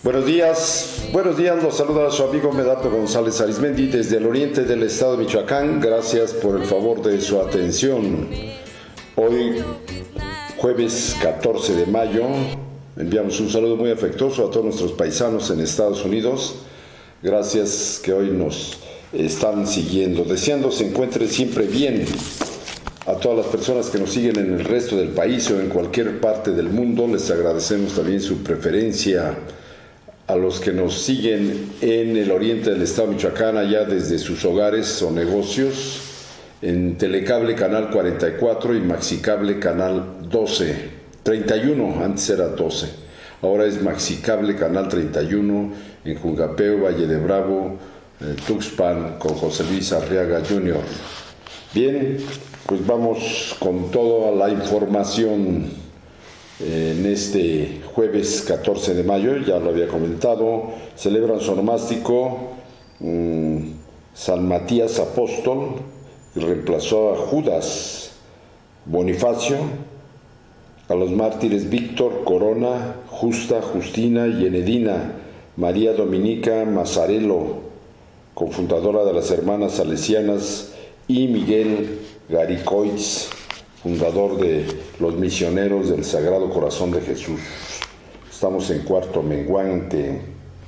Buenos días, los saluda su amigo Medardo González Arizmendi desde el oriente del estado de Michoacán. Gracias por el favor de su atención. Hoy, jueves 14 de mayo, enviamos un saludo muy afectuoso a todos nuestros paisanos en Estados Unidos. Gracias que hoy nos están siguiendo. Deseando se encuentren siempre bien. A todas las personas que nos siguen en el resto del país o en cualquier parte del mundo, les agradecemos también su preferencia. A los que nos siguen en el oriente del estado de Michoacán, allá desde sus hogares o negocios, en Telecable Canal 44 y Maxicable Canal 31, antes era 12, ahora es Maxicable Canal 31, en Jungapeo, Valle de Bravo, Tuxpan, con José Luis Arriaga Jr. Bien, pues vamos con toda la información. En este jueves 14 de mayo, ya lo había comentado, celebran su onomástico San Matías Apóstol, que reemplazó a Judas Bonifacio, a los mártires Víctor, Corona, Justa, Justina y Enedina, María Dominica Mazzarello, cofundadora de las Hermanas Salesianas, y Miguel Garicoitz, fundador de los Misioneros del Sagrado Corazón de Jesús. Estamos en cuarto menguante.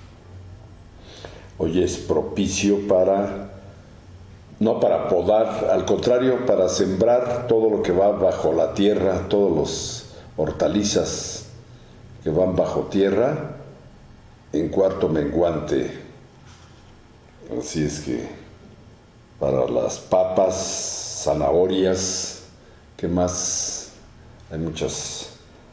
Hoy es propicio no para podar, al contrario, para sembrar todo lo que va bajo la tierra, todos los hortalizas que van bajo tierra, en cuarto menguante. Así es que para las papas, zanahorias, ¿qué más? Hay muchas,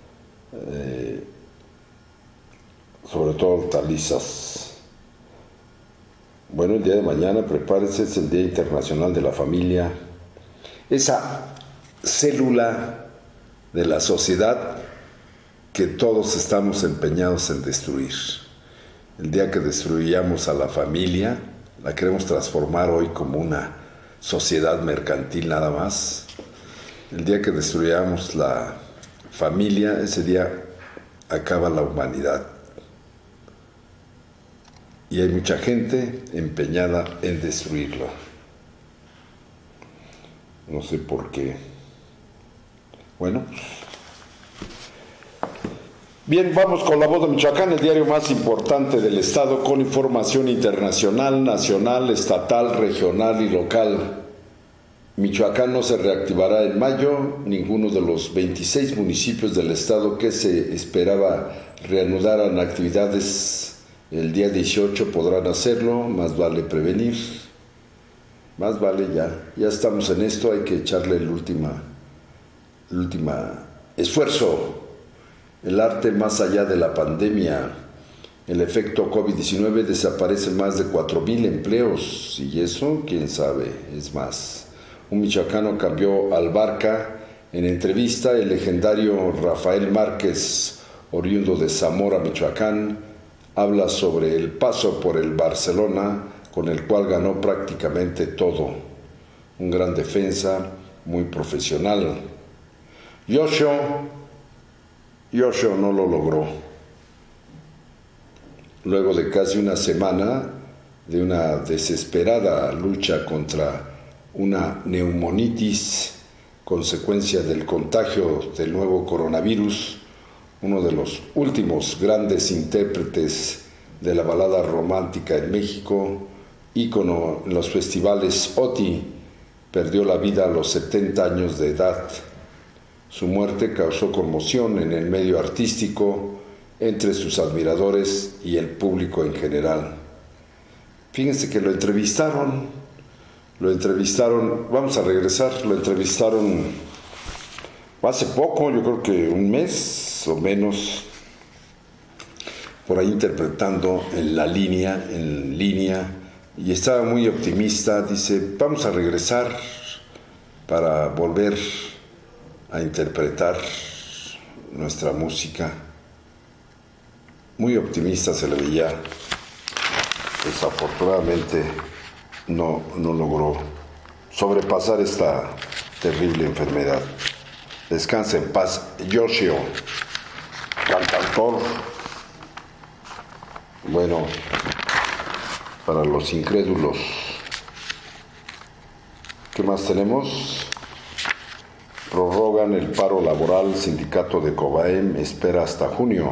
sobre todo hortalizas. Bueno, el día de mañana, prepárense, es el Día Internacional de la Familia. Esa célula de la sociedad que todos estamos empeñados en destruir. El día que destruyamos a la familia, la queremos transformar hoy como una sociedad mercantil nada más. El día que destruyamos la familia, ese día acaba la humanidad. Y hay mucha gente empeñada en destruirla. No sé por qué. Bueno. Bien, vamos con La Voz de Michoacán, el diario más importante del estado, con información internacional, nacional, estatal, regional y local. Michoacán no se reactivará en mayo. Ninguno de los 26 municipios del estado que se esperaba reanudaran actividades el día 18 podrán hacerlo. Más vale prevenir. Más vale ya estamos en esto, hay que echarle el último esfuerzo. El arte más allá de la pandemia. El efecto COVID-19 desaparece más de 4,000 empleos. Y eso, quién sabe, es más. Un michoacano cambió al Barca. En entrevista, el legendario Rafael Márquez, oriundo de Zamora, Michoacán, habla sobre el paso por el Barcelona, con el cual ganó prácticamente todo. Un gran defensa, muy profesional. Yoshio no lo logró. Luego de casi una semana de una desesperada lucha contra una neumonitis, consecuencia del contagio del nuevo coronavirus, uno de los últimos grandes intérpretes de la balada romántica en México, ícono en los festivales OTI, perdió la vida a los 70 años de edad. Su muerte causó conmoción en el medio artístico, entre sus admiradores y el público en general. Fíjense que lo entrevistaron, vamos a regresar, lo entrevistaron hace poco, yo creo que un mes o menos, por ahí interpretando en línea, y estaba muy optimista. Dice, vamos a regresar para volver a interpretar nuestra música. Muy optimista se le veía. Desafortunadamente no logró sobrepasar esta terrible enfermedad. Descansa en paz, Yoshio, cantautor Bueno, para los incrédulos, ¿qué más tenemos? Prorrogan el paro laboral, sindicato de Cobaem espera hasta junio.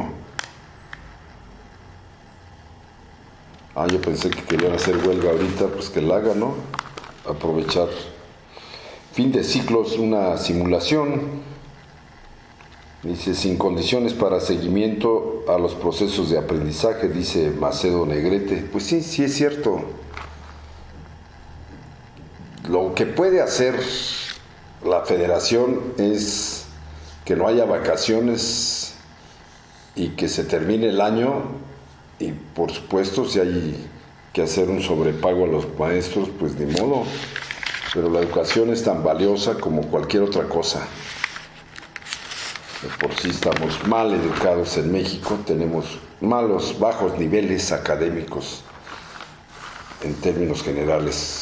Yo pensé que querían hacer huelga ahorita, pues que la hagan, ¿no? Aprovechar. Fin de ciclos, una simulación. Dice, sin condiciones para seguimiento a los procesos de aprendizaje, dice Macedo Negrete. Pues sí, sí es cierto. Lo que puede hacer la federación es que no haya vacaciones y que se termine el año, y por supuesto si hay que hacer un sobrepago a los maestros, pues ni modo, pero la educación es tan valiosa como cualquier otra cosa. De por sí estamos mal educados en México, tenemos bajos niveles académicos en términos generales.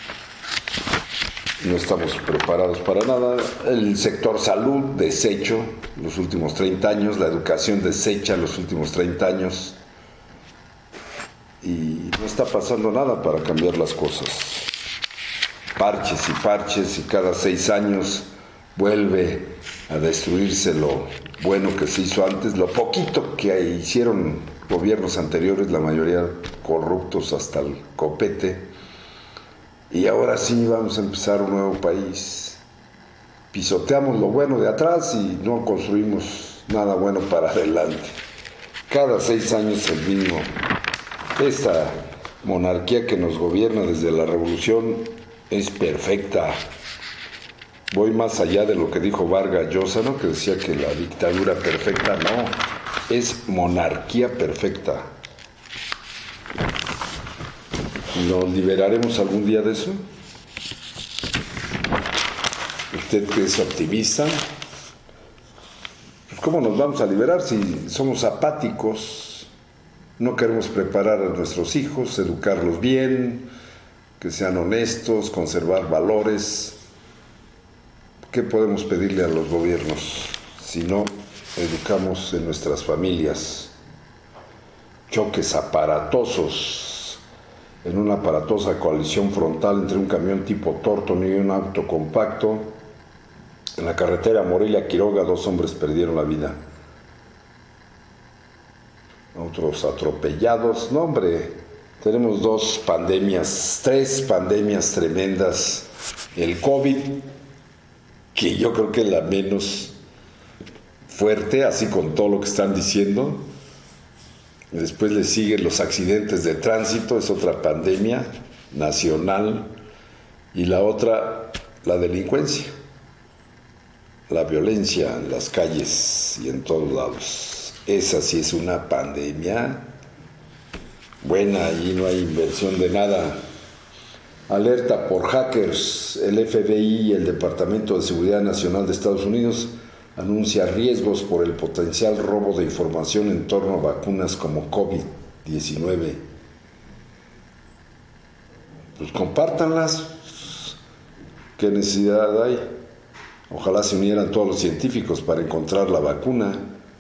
No estamos preparados para nada. El sector salud deshecho los últimos 30 años, la educación deshecha los últimos 30 años, y no está pasando nada para cambiar las cosas. Parches y parches, y cada 6 años vuelve a destruirse lo bueno que se hizo antes, lo poquito que hicieron gobiernos anteriores, la mayoría corruptos hasta el copete. Y ahora sí vamos a empezar un nuevo país. Pisoteamos lo bueno de atrás y no construimos nada bueno para adelante. Cada 6 años el mismo. Esta monarquía que nos gobierna desde la revolución es perfecta. Voy más allá de lo que dijo Vargas Llosa, ¿no? Que decía que la dictadura perfecta, no, es monarquía perfecta. ¿Nos liberaremos algún día de eso? ¿Usted que es optimista? Pues ¿cómo nos vamos a liberar si somos apáticos? No queremos preparar a nuestros hijos, educarlos bien, que sean honestos, conservar valores. ¿Qué podemos pedirle a los gobiernos si no educamos en nuestras familias? Choques aparatosos, en una aparatosa colisión frontal entre un camión tipo Tórtola y un auto compacto. En la carretera Morelia-Quiroga, 2 hombres perdieron la vida. Otros atropellados. No, hombre, tenemos 2 pandemias, 3 pandemias tremendas. El COVID, que yo creo que es la menos fuerte, así con todo lo que están diciendo. Después le siguen los accidentes de tránsito, es otra pandemia nacional. Y la otra, la delincuencia, la violencia en las calles y en todos lados. Esa sí es una pandemia buena, y no hay inversión de nada. Alerta por hackers. El FBI y el Departamento de Seguridad Nacional de Estados Unidos anuncia riesgos por el potencial robo de información en torno a vacunas como COVID-19. Pues compártanlas. ¿Qué necesidad hay? Ojalá se unieran todos los científicos para encontrar la vacuna.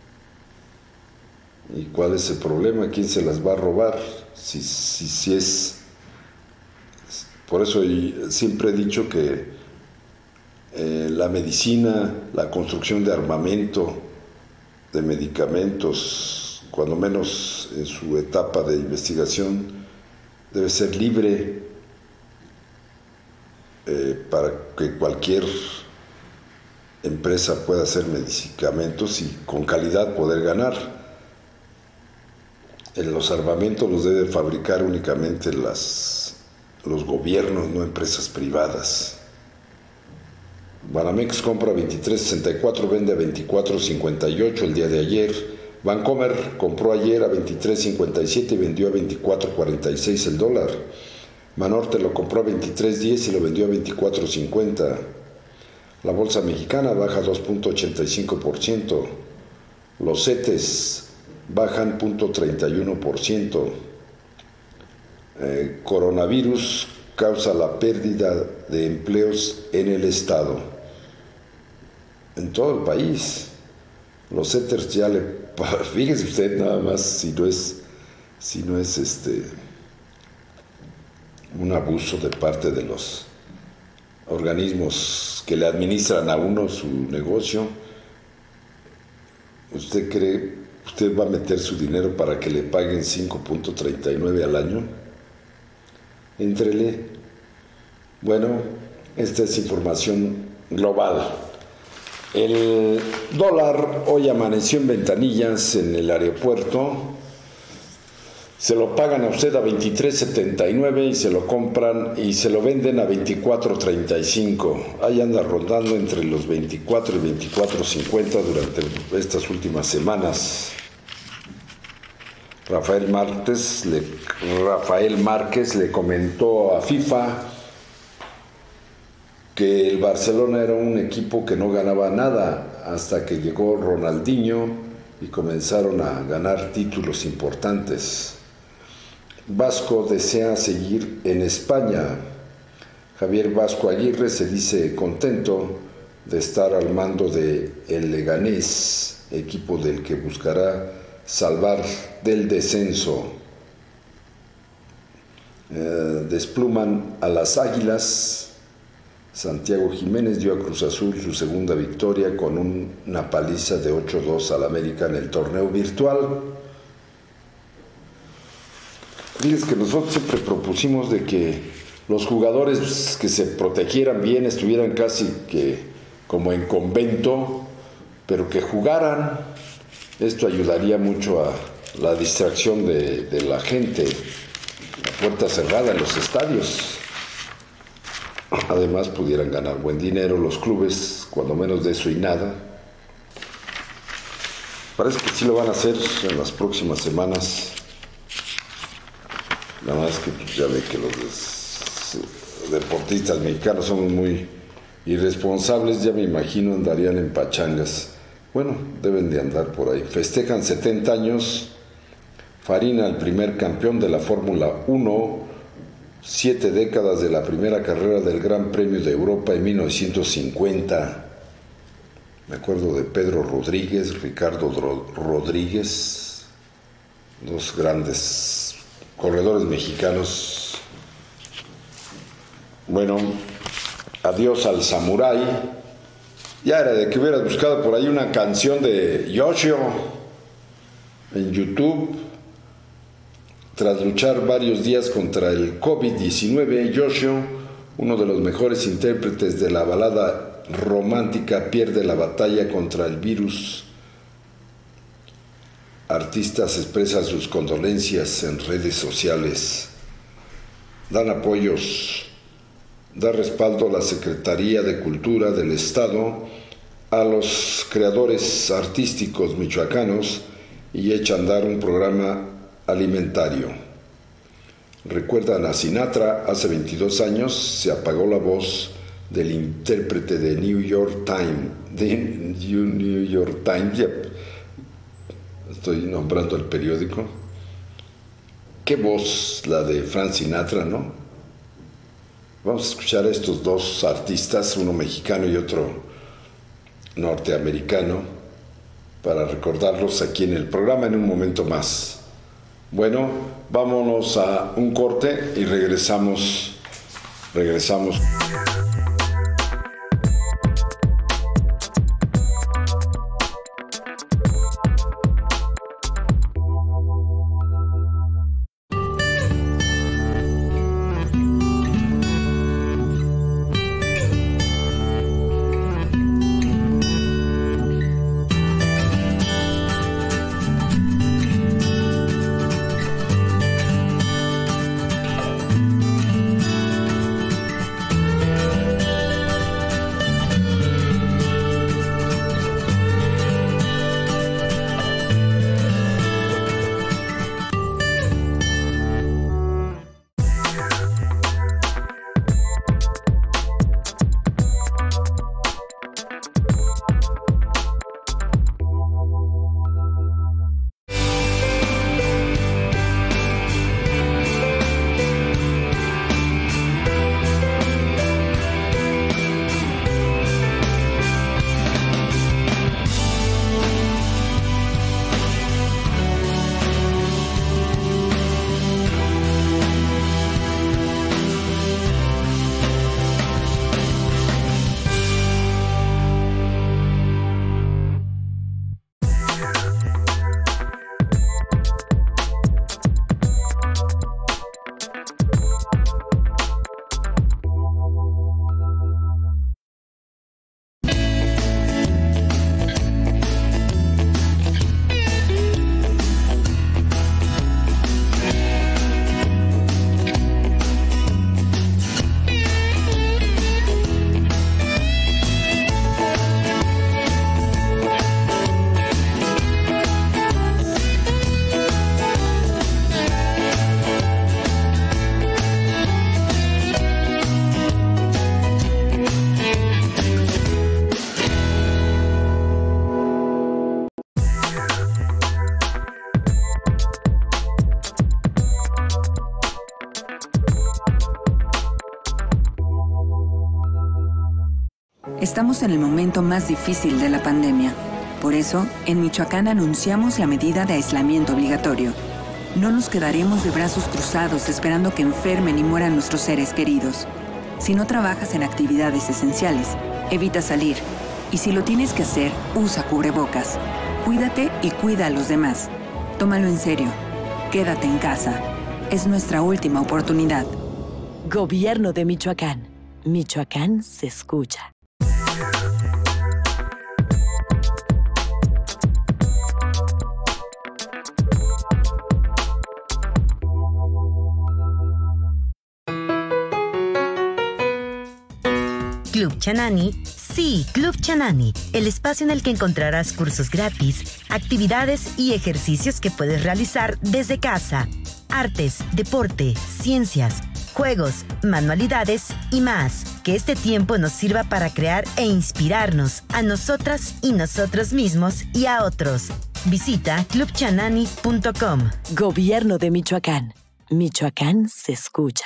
¿Y cuál es el problema? ¿Quién se las va a robar? Si es... Por eso siempre he dicho que la medicina, la construcción de armamento, de medicamentos, cuando menos en su etapa de investigación, debe ser libre para que cualquier empresa pueda hacer medicamentos y con calidad poder ganar. Los armamentos los deben fabricar únicamente los gobiernos, no empresas privadas. Banamex compra 23.64, vende a 24.58 el día de ayer. Bancomer compró ayer a 23.57 y vendió a 24.46 el dólar. Banorte lo compró a 23.10 y lo vendió a 24.50. La bolsa mexicana baja 2.85%. Los CETES bajan 0.31%. Coronavirus causa la pérdida de empleos en el estado. En todo el país. Los CETES ya fíjese usted nada más si si no es un abuso de parte de los organismos que le administran a uno su negocio. ¿Usted cree, usted va a meter su dinero para que le paguen 5.39 al año? Éntrele. Bueno, esta es información global. El dólar hoy amaneció en ventanillas en el aeropuerto. Se lo pagan a usted a 23.79 y se lo compran y se lo venden a 24.35. Ahí anda rondando entre los 24 y 24.50 durante estas últimas semanas. Rafael Márquez le comentó a FIFA que el Barcelona era un equipo que no ganaba nada hasta que llegó Ronaldinho y comenzaron a ganar títulos importantes. Vasco desea seguir en España. Javier Vasco Aguirre se dice contento de estar al mando de el Leganés, equipo del que buscará salvar del descenso. Despluman a las Águilas. Santiago Jiménez dio a Cruz Azul su segunda victoria con una paliza de 8-2 al América en el torneo virtual. Fíjense que nosotros siempre propusimos de que los jugadores que se protegieran bien, estuvieran casi que como en convento, pero que jugaran. Esto ayudaría mucho a la distracción de la gente, la puerta cerrada en los estadios. Además pudieran ganar buen dinero los clubes, cuando menos de eso y nada. Parece que sí lo van a hacer en las próximas semanas. Nada más que pues, ya ve que los deportistas mexicanos son muy irresponsables, ya me imagino andarían en pachangas. Bueno, deben de andar por ahí. Festejan 70 años. Farina, el primer campeón de la Fórmula 1, 7 décadas de la primera carrera del Gran Premio de Europa en 1950. Me acuerdo de Pedro Rodríguez, Ricardo Rodríguez, dos grandes corredores mexicanos. Bueno, adiós al samurái. Ya era de que hubieras buscado por ahí una canción de Yoshio en YouTube. Tras luchar varios días contra el COVID-19, Yoshio, uno de los mejores intérpretes de la balada romántica, pierde la batalla contra el virus. Artistas expresan sus condolencias en redes sociales. Dan apoyos. Da respaldo a la Secretaría de Cultura del Estado, a los creadores artísticos michoacanos y echa a andar un programa alimentario. Recuerdan a Sinatra, hace 22 años se apagó la voz del intérprete de New York Times. Ya estoy nombrando el periódico. Qué voz la de Frank Sinatra, ¿no? Vamos a escuchar a estos dos artistas, uno mexicano y otro norteamericano, para recordarlos aquí en el programa en un momento más. Bueno, vámonos a un corte y regresamos. Estamos en el momento más difícil de la pandemia. Por eso, en Michoacán anunciamos la medida de aislamiento obligatorio. No nos quedaremos de brazos cruzados esperando que enfermen y mueran nuestros seres queridos. Si no trabajas en actividades esenciales, evita salir. Y si lo tienes que hacer, usa cubrebocas. Cuídate y cuida a los demás. Tómalo en serio. Quédate en casa. Es nuestra última oportunidad. Gobierno de Michoacán. Michoacán se escucha. Club Chanani. Sí, Club Chanani, el espacio en el que encontrarás cursos gratis, actividades y ejercicios que puedes realizar desde casa. Artes, deporte, ciencias, juegos, manualidades y más. Que este tiempo nos sirva para crear e inspirarnos a nosotras y nosotros mismos y a otros. Visita clubchanani.com. Gobierno de Michoacán. Michoacán se escucha.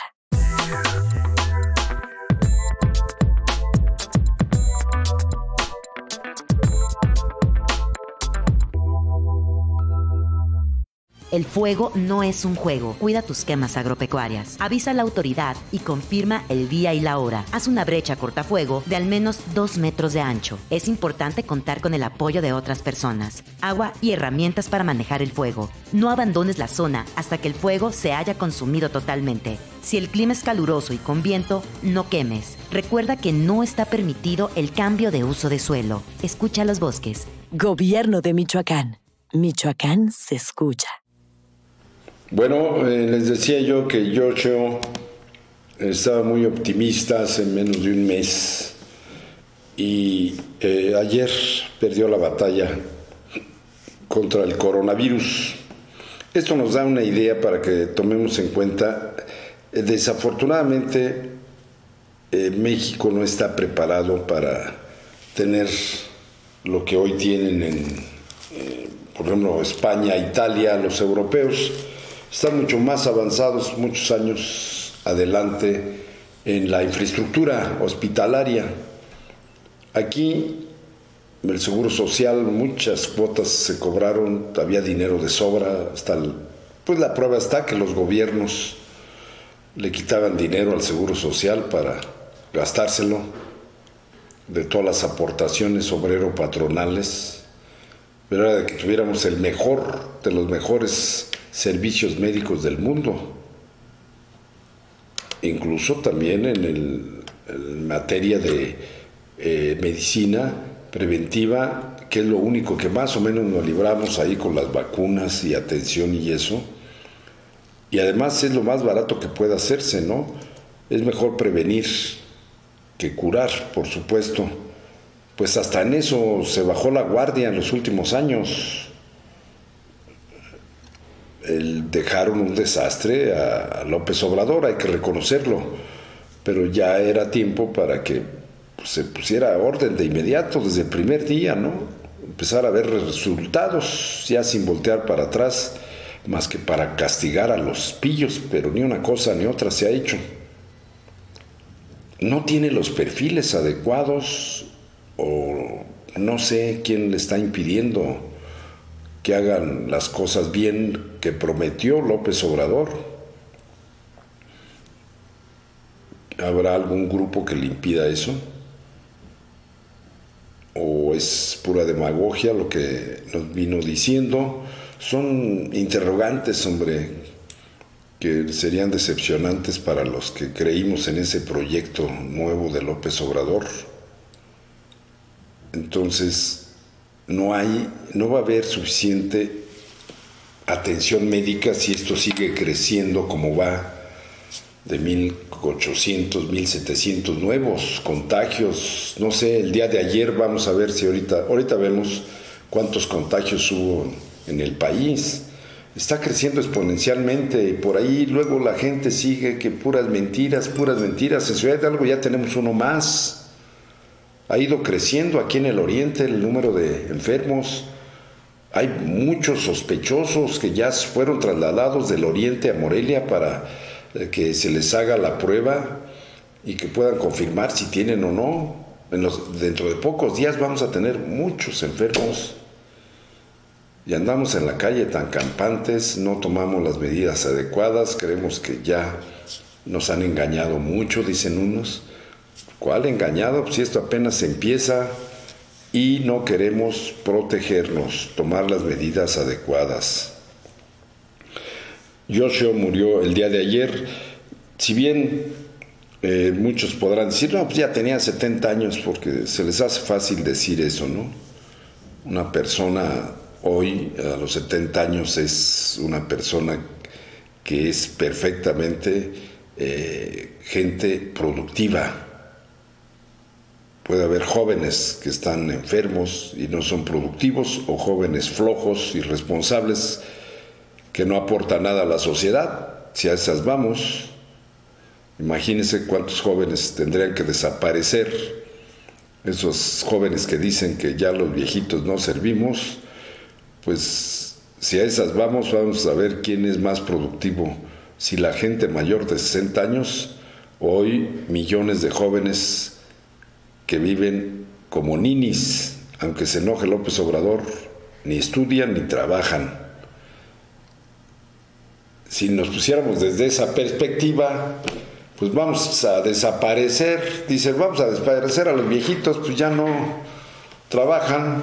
El fuego no es un juego. Cuida tus quemas agropecuarias. Avisa a la autoridad y confirma el día y la hora. Haz una brecha cortafuego de al menos 2 metros de ancho. Es importante contar con el apoyo de otras personas, agua y herramientas para manejar el fuego. No abandones la zona hasta que el fuego se haya consumido totalmente. Si el clima es caluroso y con viento, no quemes. Recuerda que no está permitido el cambio de uso de suelo. Escucha los bosques. Gobierno de Michoacán. Michoacán se escucha. Bueno, les decía yo que Giorgio estaba muy optimista hace menos de un mes y ayer perdió la batalla contra el coronavirus. Esto nos da una idea para que tomemos en cuenta. Desafortunadamente, México no está preparado para tener lo que hoy tienen por ejemplo, España, Italia, los europeos. Están mucho más avanzados, muchos años adelante en la infraestructura hospitalaria. Aquí el Seguro Social, muchas cuotas se cobraron, había dinero de sobra, pues la prueba está que los gobiernos le quitaban dinero al Seguro Social para gastárselo de todas las aportaciones obrero-patronales, pero era de que tuviéramos el mejor de los mejores servicios médicos del mundo, incluso también en materia de medicina preventiva, que es lo único que más o menos nos libramos ahí con las vacunas y atención y eso, y además es lo más barato que puede hacerse, ¿no? Es mejor prevenir que curar, por supuesto. Pues hasta en eso se bajó la guardia en los últimos años. Dejaron un desastre a López Obrador, hay que reconocerlo, pero ya era tiempo para que se pusiera orden de inmediato, desde el primer día, ¿no? Empezar a ver resultados, ya sin voltear para atrás, más que para castigar a los pillos, pero ni una cosa ni otra se ha hecho. No tiene los perfiles adecuados, o no sé quién le está impidiendo que hagan las cosas bien que prometió López Obrador. ¿Habrá algún grupo que le impida eso? ¿O es pura demagogia lo que nos vino diciendo? Son interrogantes, hombre, que serían decepcionantes para los que creímos en ese proyecto nuevo de López Obrador. Entonces, no va a haber suficiente atención médica si esto sigue creciendo como va, de 1,800, 1,700 nuevos contagios. No sé, el día de ayer, vamos a ver si ahorita vemos cuántos contagios hubo en el país. Está creciendo exponencialmente y por ahí luego la gente sigue que puras mentiras. En Ciudad Hidalgo ya tenemos uno más. Ha ido creciendo aquí en el oriente el número de enfermos. Hay muchos sospechosos que ya fueron trasladados del oriente a Morelia para que se les haga la prueba y que puedan confirmar si tienen o no. Dentro de pocos días vamos a tener muchos enfermos y andamos en la calle tan campantes, no tomamos las medidas adecuadas, creemos que ya nos han engañado mucho, dicen unos. ¿Cuál engañado? Pues si esto apenas empieza y no queremos protegernos, tomar las medidas adecuadas. Yoshio murió el día de ayer. Si bien muchos podrán decir, no, pues ya tenía 70 años, porque se les hace fácil decir eso, ¿no? Una persona hoy, a los 70 años, es una persona que es perfectamente gente productiva. Puede haber jóvenes que están enfermos y no son productivos, o jóvenes flojos, irresponsables, que no aportan nada a la sociedad. Si a esas vamos, imagínense cuántos jóvenes tendrían que desaparecer, esos jóvenes que dicen que ya los viejitos no servimos. Pues si a esas vamos a ver quién es más productivo, si la gente mayor de 60 años, o hoy millones de jóvenes que viven como ninis, aunque se enoje López Obrador, ni estudian ni trabajan. Si nos pusiéramos desde esa perspectiva, pues vamos a desaparecer, dicen, vamos a desaparecer a los viejitos, pues ya no trabajan,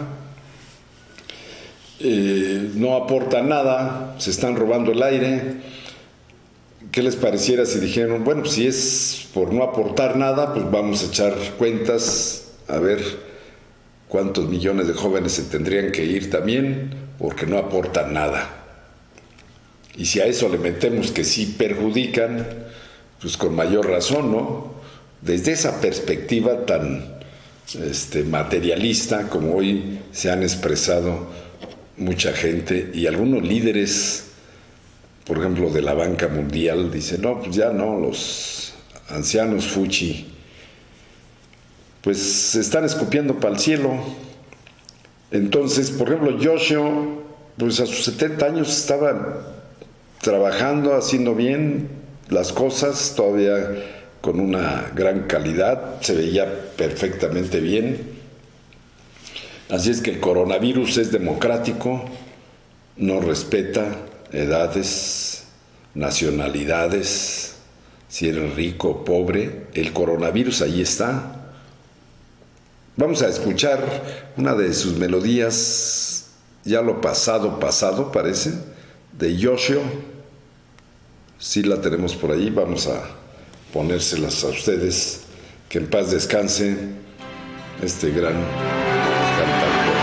no aportan nada, se están robando el aire. ¿Qué les pareciera si dijeron, bueno, pues si es por no aportar nada, pues vamos a echar cuentas, a ver cuántos millones de jóvenes se tendrían que ir también, porque no aportan nada? Y si a eso le metemos que sí perjudican, pues con mayor razón, ¿no? Desde esa perspectiva tan materialista, como hoy se han expresado mucha gente y algunos líderes, por ejemplo, de la banca mundial, dicen, no, pues ya no, los ancianos fuchi, pues se están escupiendo para el cielo. Entonces, por ejemplo, Yoshio, pues a sus 70 años estaba trabajando, haciendo bien las cosas, todavía con una gran calidad, se veía perfectamente bien. Así es que el coronavirus es democrático, no respeta edades, nacionalidades, si eres rico o pobre, el coronavirus ahí está. Vamos a escuchar una de sus melodías, ya lo pasado, parece, de Yoshio. Sí la tenemos por ahí, vamos a ponérselas a ustedes. Que en paz descanse este gran cantautor.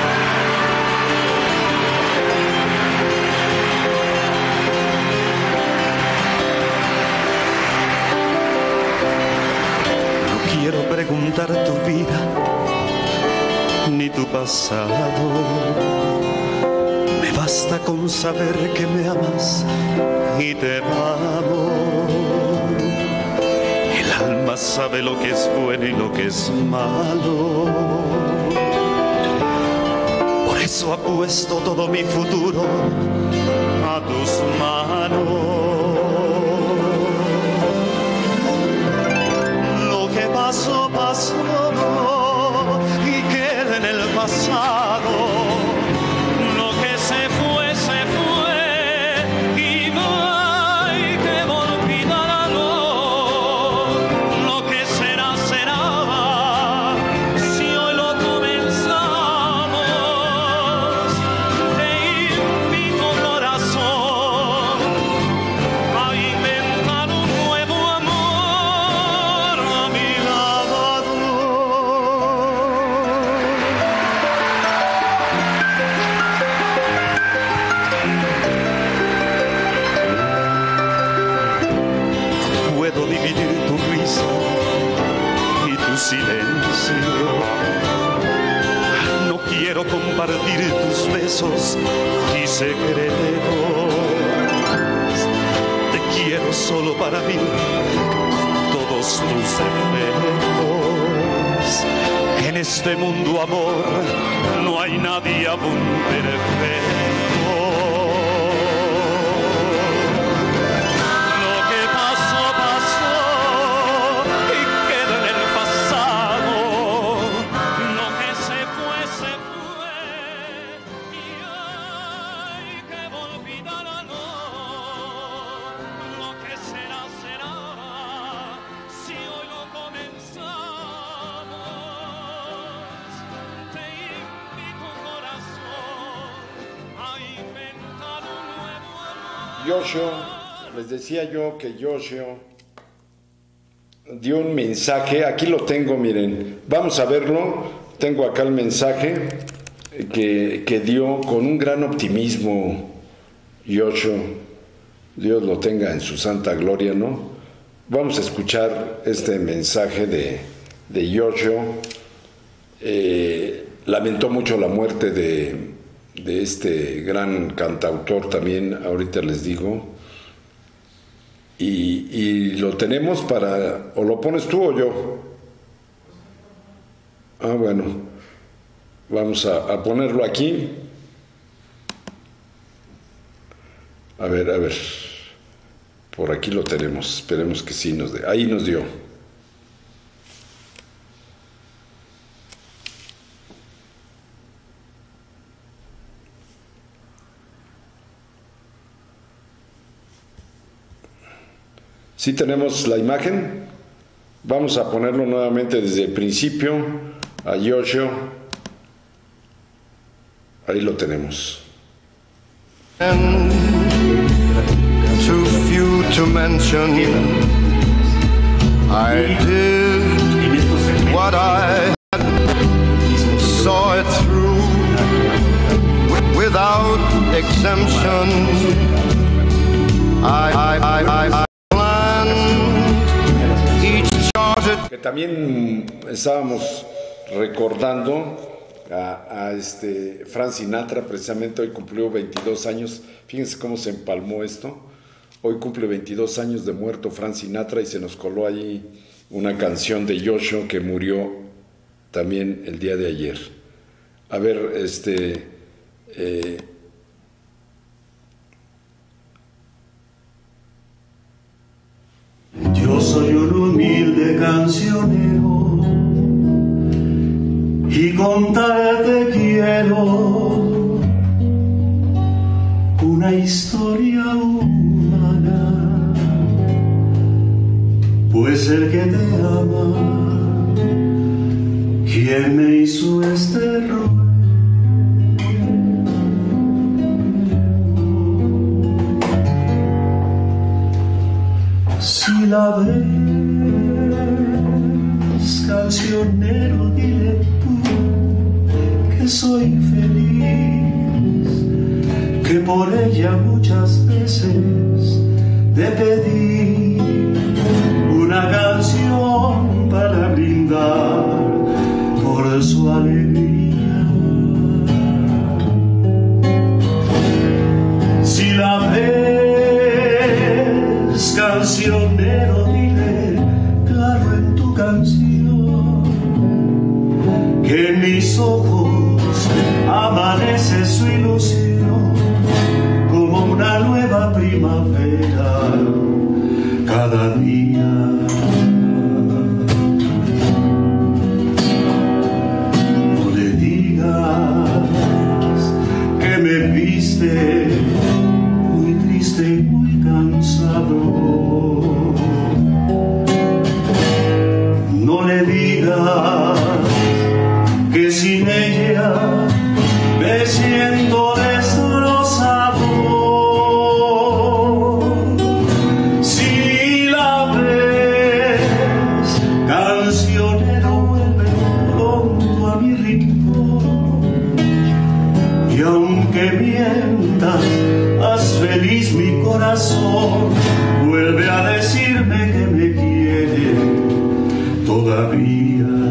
No quiero preguntar tu vida ni tu pasado. Me basta con saber que me amas y te amo. El alma sabe lo que es bueno y lo que es malo. Por eso apuesto todo mi futuro a tus manos. Lo que pasó, pasó y queda en el pasado. Compartir tus besos y secretos. Te quiero solo para mí, con todos tus defectos. En este mundo, amor, no hay nadie aún perfecto. Lo que pasó, pasó y queda en el pasado. Yoshio, les decía yo que Yoshio dio un mensaje, aquí lo tengo, miren, vamos a verlo, tengo acá el mensaje que dio con un gran optimismo Yoshio, Dios lo tenga en su santa gloria, ¿no? Vamos a escuchar este mensaje de Yoshio. Lamentó mucho la muerte de este gran cantautor también, ahorita les digo, y lo tenemos para, o lo pones tú o yo. Bueno, vamos a ponerlo aquí. A ver, por aquí lo tenemos, esperemos que sí nos dé, ahí nos dio. ¿Sí tenemos la imagen? Vamos a ponerlo nuevamente desde el principio a Yoshio. Ahí lo tenemos. Too few to mention, I did what I saw it through without exemption. I que también estábamos recordando a Frank Sinatra, precisamente hoy cumplió 22 años, fíjense cómo se empalmó esto, hoy cumple 22 años de muerto Frank Sinatra y se nos coló ahí una canción de Yoshio que murió también el día de ayer. A ver, Yo soy un humilde cancionero y contarte quiero una historia humana, pues el que te ama, quien me hizo este ruego. Si la ves, cancionero, dile tú que soy feliz, que por ella muchas veces te pedí una canción para brindar por su alegría. Si la ves, cancionero, dile claro en tu canción que en mis ojos amanece su ilusión como una nueva primavera cada día. No le digas que me viste muy triste y muy cansado. No le digas que sin ella me siento destrozado. Si la ves, cancionero, vuelve pronto a mi rincón, y aunque mientas, haz feliz mi corazón. Vuelve a decirme que me quiere todavía.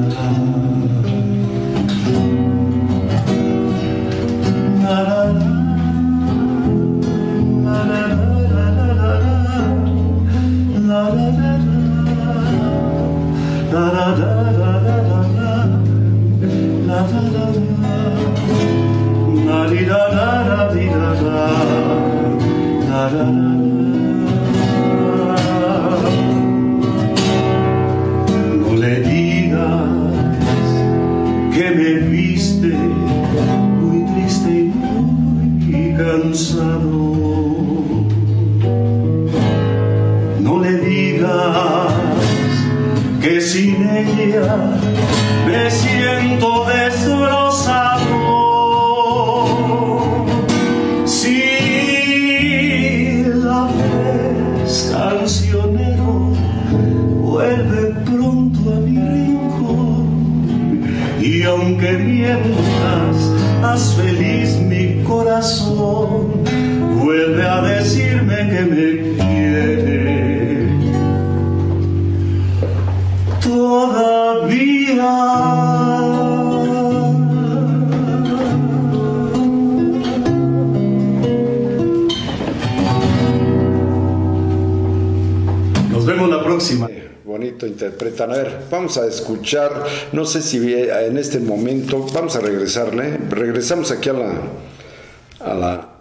La, la, la, la, la, la, la, la, no le digas que me viste muy triste y muy cansado. No le digas que sin ella me siento destrozado. Si próxima. Bonito interpretan. A ver, vamos a escuchar, no sé si en este momento, vamos a regresamos aquí al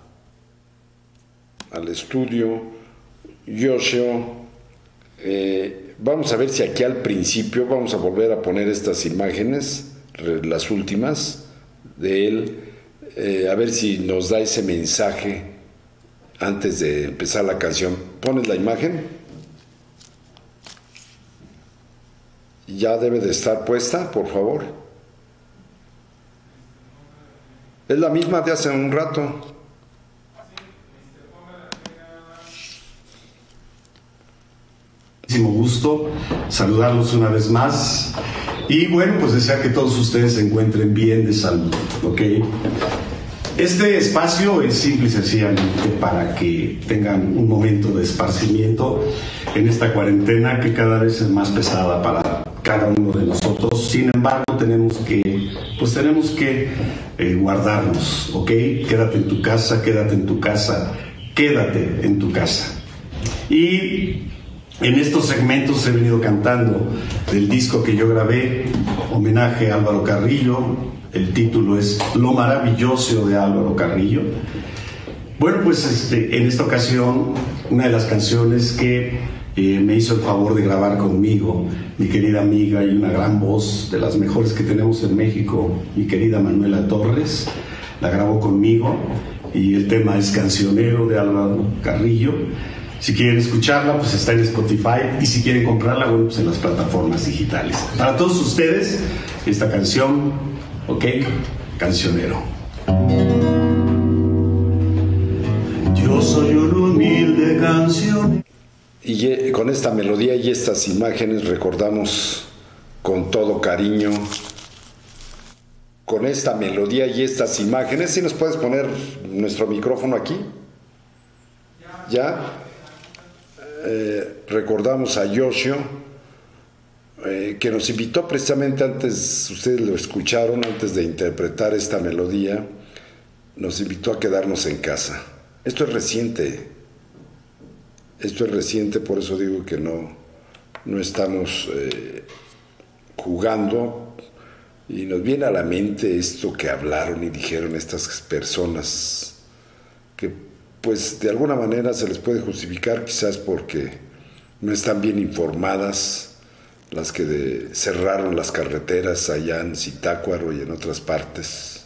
estudio, Yoshio. Vamos a ver si aquí al principio vamos a volver a poner estas imágenes, las últimas de él, a ver si nos da ese mensaje antes de empezar la canción. ¿Pones la imagen? Ya debe de estar puesta, por favor. Es la misma de hace un rato. Muchísimo gusto saludarlos una vez más y bueno, pues desear que todos ustedes se encuentren bien de salud, ¿ok? Este espacio es simple y sencillamente para que tengan un momento de esparcimiento en esta cuarentena que cada vez es más pesada para cada uno de nosotros. Sin embargo, tenemos que guardarnos, ¿ok? Quédate en tu casa, quédate en tu casa, quédate en tu casa. Y en estos segmentos he venido cantando del disco que yo grabé, homenaje a Álvaro Carrillo. El título es Lo maravilloso de Álvaro Carrillo. Bueno, pues en esta ocasión, una de las canciones que me hizo el favor de grabar conmigo, mi querida amiga y una gran voz, de las mejores que tenemos en México, mi querida Manuela Torres, la grabó conmigo y el tema es Cancionero de Álvaro Carrillo. Si quieren escucharla, pues está en Spotify, y si quieren comprarla, bueno, pues en las plataformas digitales. Para todos ustedes, esta canción, ¿ok? Cancionero. Yo soy un humilde cancionero. Y con esta melodía y estas imágenes recordamos con todo cariño, con esta melodía y estas imágenes. ¿Sí nos puedes poner nuestro micrófono aquí? ¿Ya? Recordamos a Yoshio, que nos invitó precisamente antes, ustedes lo escucharon, antes de interpretar esta melodía, nos invitó a quedarnos en casa. Esto es reciente, por eso digo que no estamos jugando, y nos viene a la mente esto que hablaron y dijeron estas personas, que pues de alguna manera se les puede justificar, quizás porque no están bien informadas, las que cerraron las carreteras allá en Zitácuaro y en otras partes,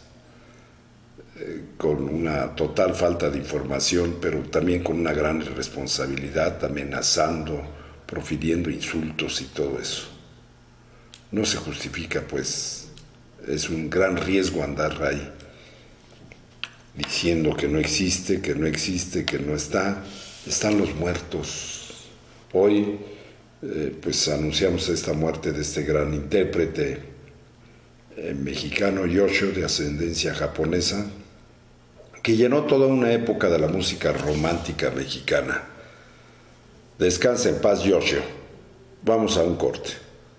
con una total falta de información, pero también con una gran irresponsabilidad, amenazando, profiriendo insultos y todo eso. No se justifica, pues es un gran riesgo andar ahí diciendo que no existe, que no está. Están los muertos. Hoy pues anunciamos esta muerte de este gran intérprete mexicano, Yoshio, de ascendencia japonesa, que llenó toda una época de la música romántica mexicana. Descansa en paz, Yoshio. Vamos a un corte.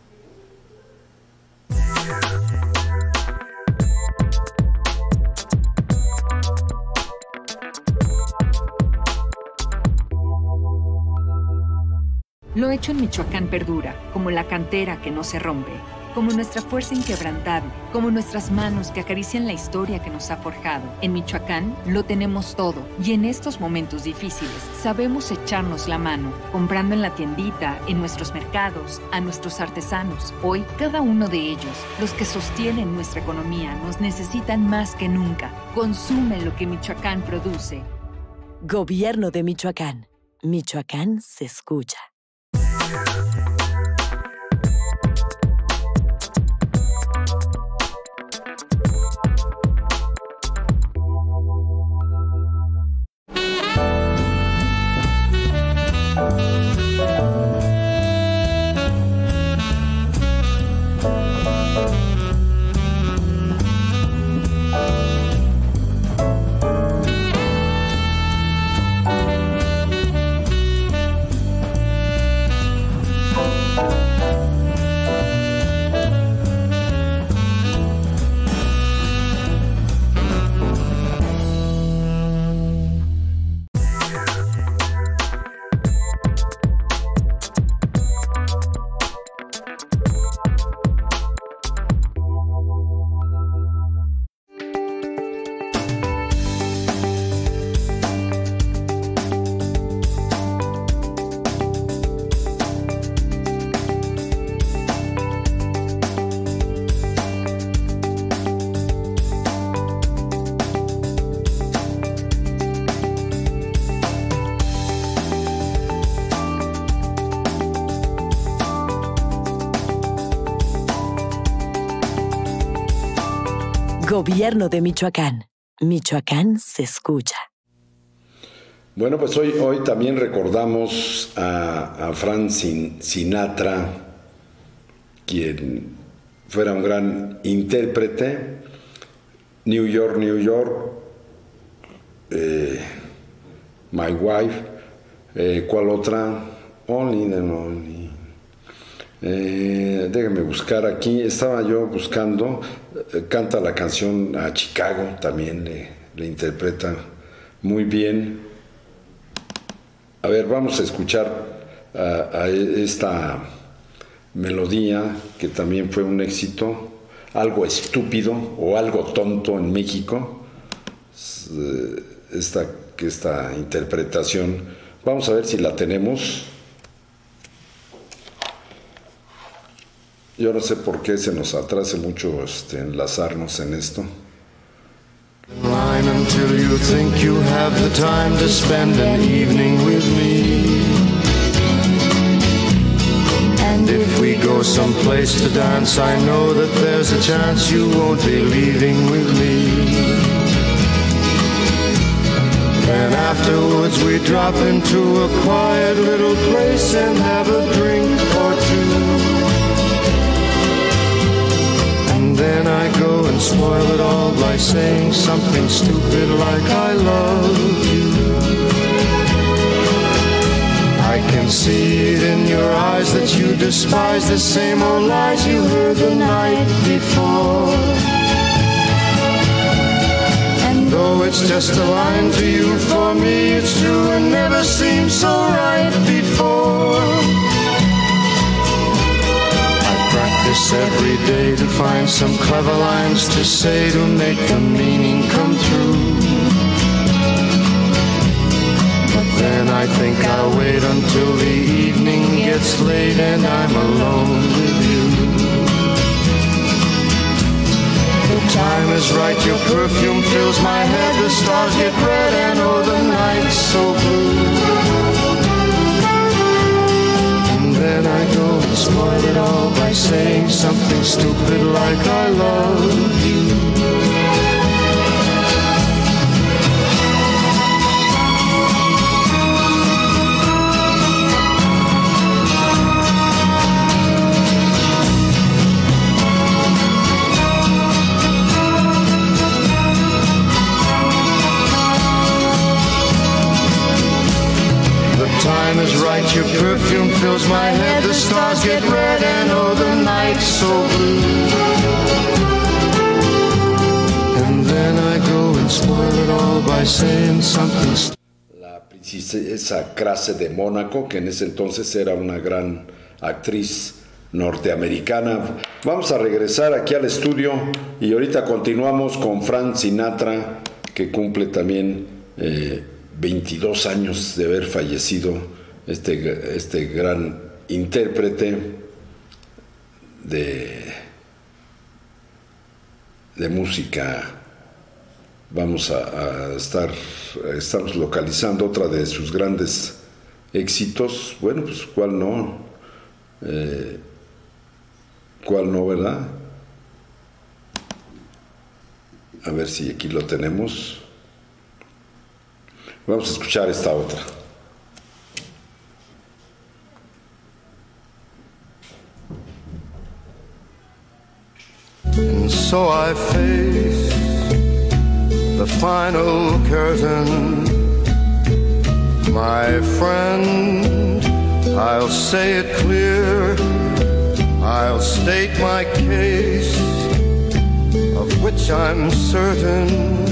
Lo hecho en Michoacán perdura, como la cantera que no se rompe, como nuestra fuerza inquebrantable, como nuestras manos que acarician la historia que nos ha forjado. En Michoacán lo tenemos todo, y en estos momentos difíciles sabemos echarnos la mano, comprando en la tiendita, en nuestros mercados, a nuestros artesanos. Hoy, cada uno de ellos, los que sostienen nuestra economía, nos necesitan más que nunca. Consume lo que Michoacán produce. Gobierno de Michoacán. Michoacán se escucha. Gobierno de Michoacán. Michoacán se escucha. Bueno, pues hoy también recordamos a Frank Sinatra, quien fuera un gran intérprete. New York, New York, My Wife, ¿cuál otra? Only the Only. Déjame buscar aquí, estaba yo buscando, canta la canción a Chicago, también le interpreta muy bien. A ver, vamos a escuchar a esta melodía que también fue un éxito, Algo estúpido o Algo tonto en México, esta interpretación. Vamos a ver si la tenemos. Yo no sé por qué se nos atrase mucho enlazarnos en esto. Line until you think you have the time to spend an evening with me. And if we go someplace to dance, I know that there's a chance you won't be leaving with me. Then afterwards we drop into a quiet little place and have a drink or two. And then I go and spoil it all by saying something stupid like I love you. I can see it in your eyes that you despise the same old lies you heard the night before. And though it's just a line to you, for me it's true and never seemed so right before. Every day to find some clever lines to say to make the meaning come true. But then I think I'll wait until the evening gets late and I'm alone with you. The time is right, your perfume fills my head, the stars get red and oh the night's so blue. Then I go and spoil it all by saying something stupid like I love you. Time is right, your perfume fills my head, the stars get red and oh the night's so blue. And then I go and spoil it all by saying something. La princesa Grace de Mónaco, que en ese entonces era una gran actriz norteamericana. Vamos a regresar aquí al estudio y ahorita continuamos con Frank Sinatra, que cumple también 22 años de haber fallecido, este gran intérprete de música. Vamos estamos localizando otra de sus grandes éxitos. Bueno, pues cuál no, ¿verdad? A ver si aquí lo tenemos. Vamos a escuchar esta otra. And so I face the final curtain, my friend, I'll say it clear, I'll state my case, of which I'm certain.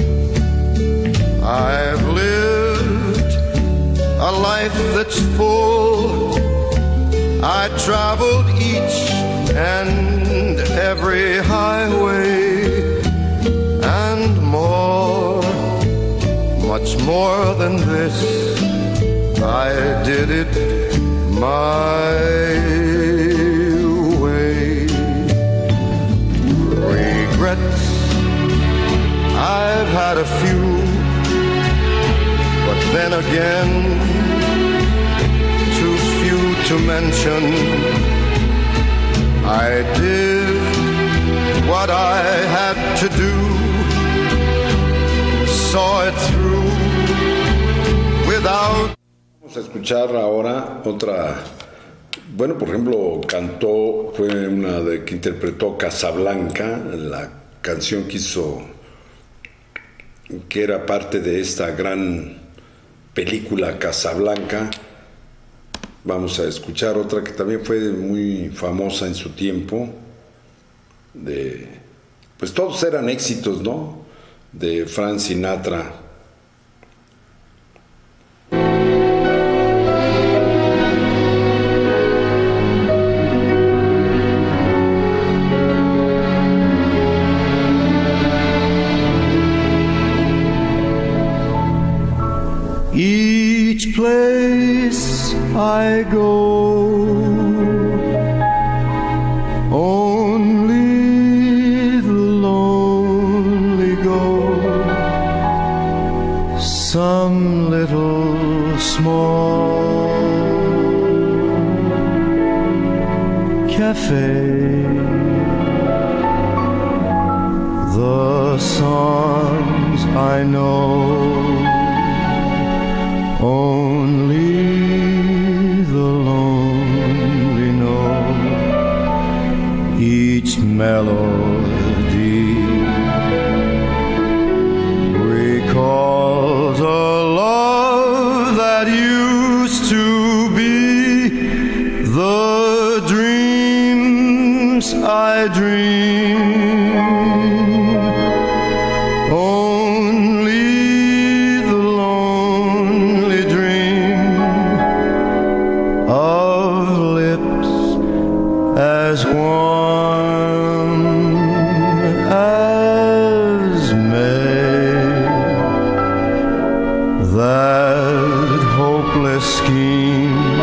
I've lived a life that's full. I traveled each and every highway and more, much more than this. I did it my way. Regrets, I've had a few. But then again, too few to mention. I did what I had to do. saw it through without. Vamos a escuchar ahora otra. Bueno, por ejemplo, fue una de que interpretó Casablanca, la canción que era parte de esta gran película Casablanca. Vamos a escuchar otra que también fue muy famosa en su tiempo, pues todos eran éxitos, ¿no? De Frank Sinatra. Each place I go, only the lonely go. Some little small cafe, the songs I know. Only the lonely know each melody recalls a love that used to be the dreams I dreamed. As warm as May, that hopeless scheme,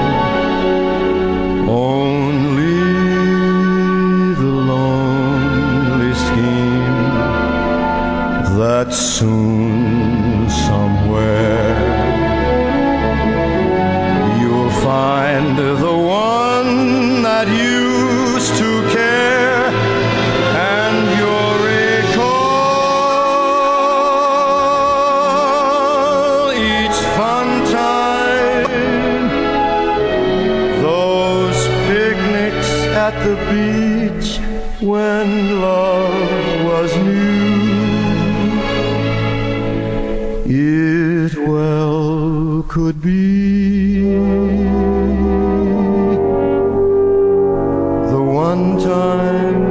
only the lonely scheme that soon somewhere you'll find the one that used to care, and you'll recall each fun time, those picnics at the beach when love was new. It well could be the one time.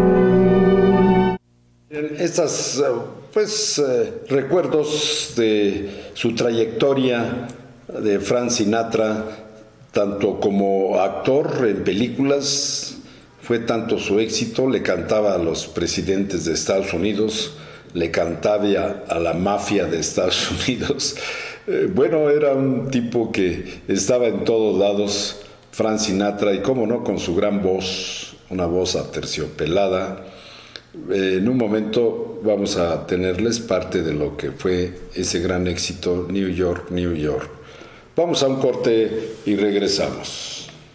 Estas, recuerdos de su trayectoria de Frank Sinatra, tanto como actor en películas, fue tanto su éxito, le cantaba a los presidentes de Estados Unidos, le cantaba a la mafia de Estados Unidos. Bueno, era un tipo que estaba en todos lados, Frank Sinatra, y cómo no, con su gran voz, una voz aterciopelada. En un momento vamos a tenerles parte de lo que fue ese gran éxito, New York, New York. Vamos a un corte y regresamos.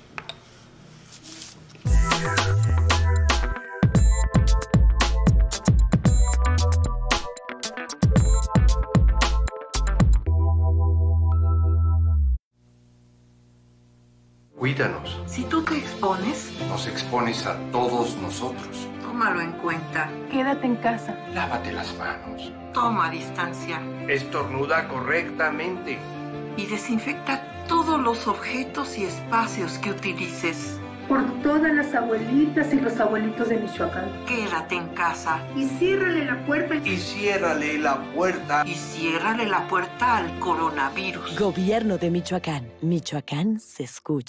Cuídanos. Si tú te expones, Nos expones a todos nosotros. tómalo en cuenta. Quédate en casa. Lávate las manos. Toma distancia. Estornuda correctamente. Y desinfecta todos los objetos y espacios que utilices. Por todas las abuelitas y los abuelitos de Michoacán. Quédate en casa. Y ciérrale la puerta. Y ciérrale la puerta. Y ciérrale la puerta al coronavirus. Gobierno de Michoacán. Michoacán se escucha.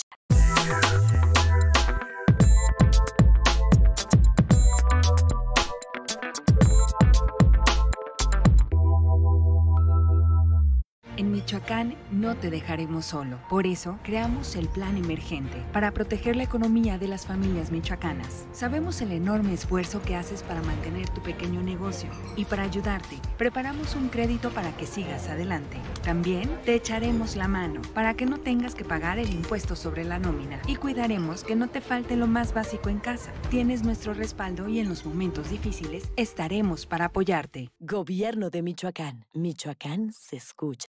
En Michoacán no te dejaremos solo. Por eso, creamos el Plan Emergente para proteger la economía de las familias michoacanas. Sabemos el enorme esfuerzo que haces para mantener tu pequeño negocio y para ayudarte, preparamos un crédito para que sigas adelante. También te echaremos la mano para que no tengas que pagar el impuesto sobre la nómina y cuidaremos que no te falte lo más básico en casa. Tienes nuestro respaldo y en los momentos difíciles estaremos para apoyarte. Gobierno de Michoacán. Michoacán se escucha.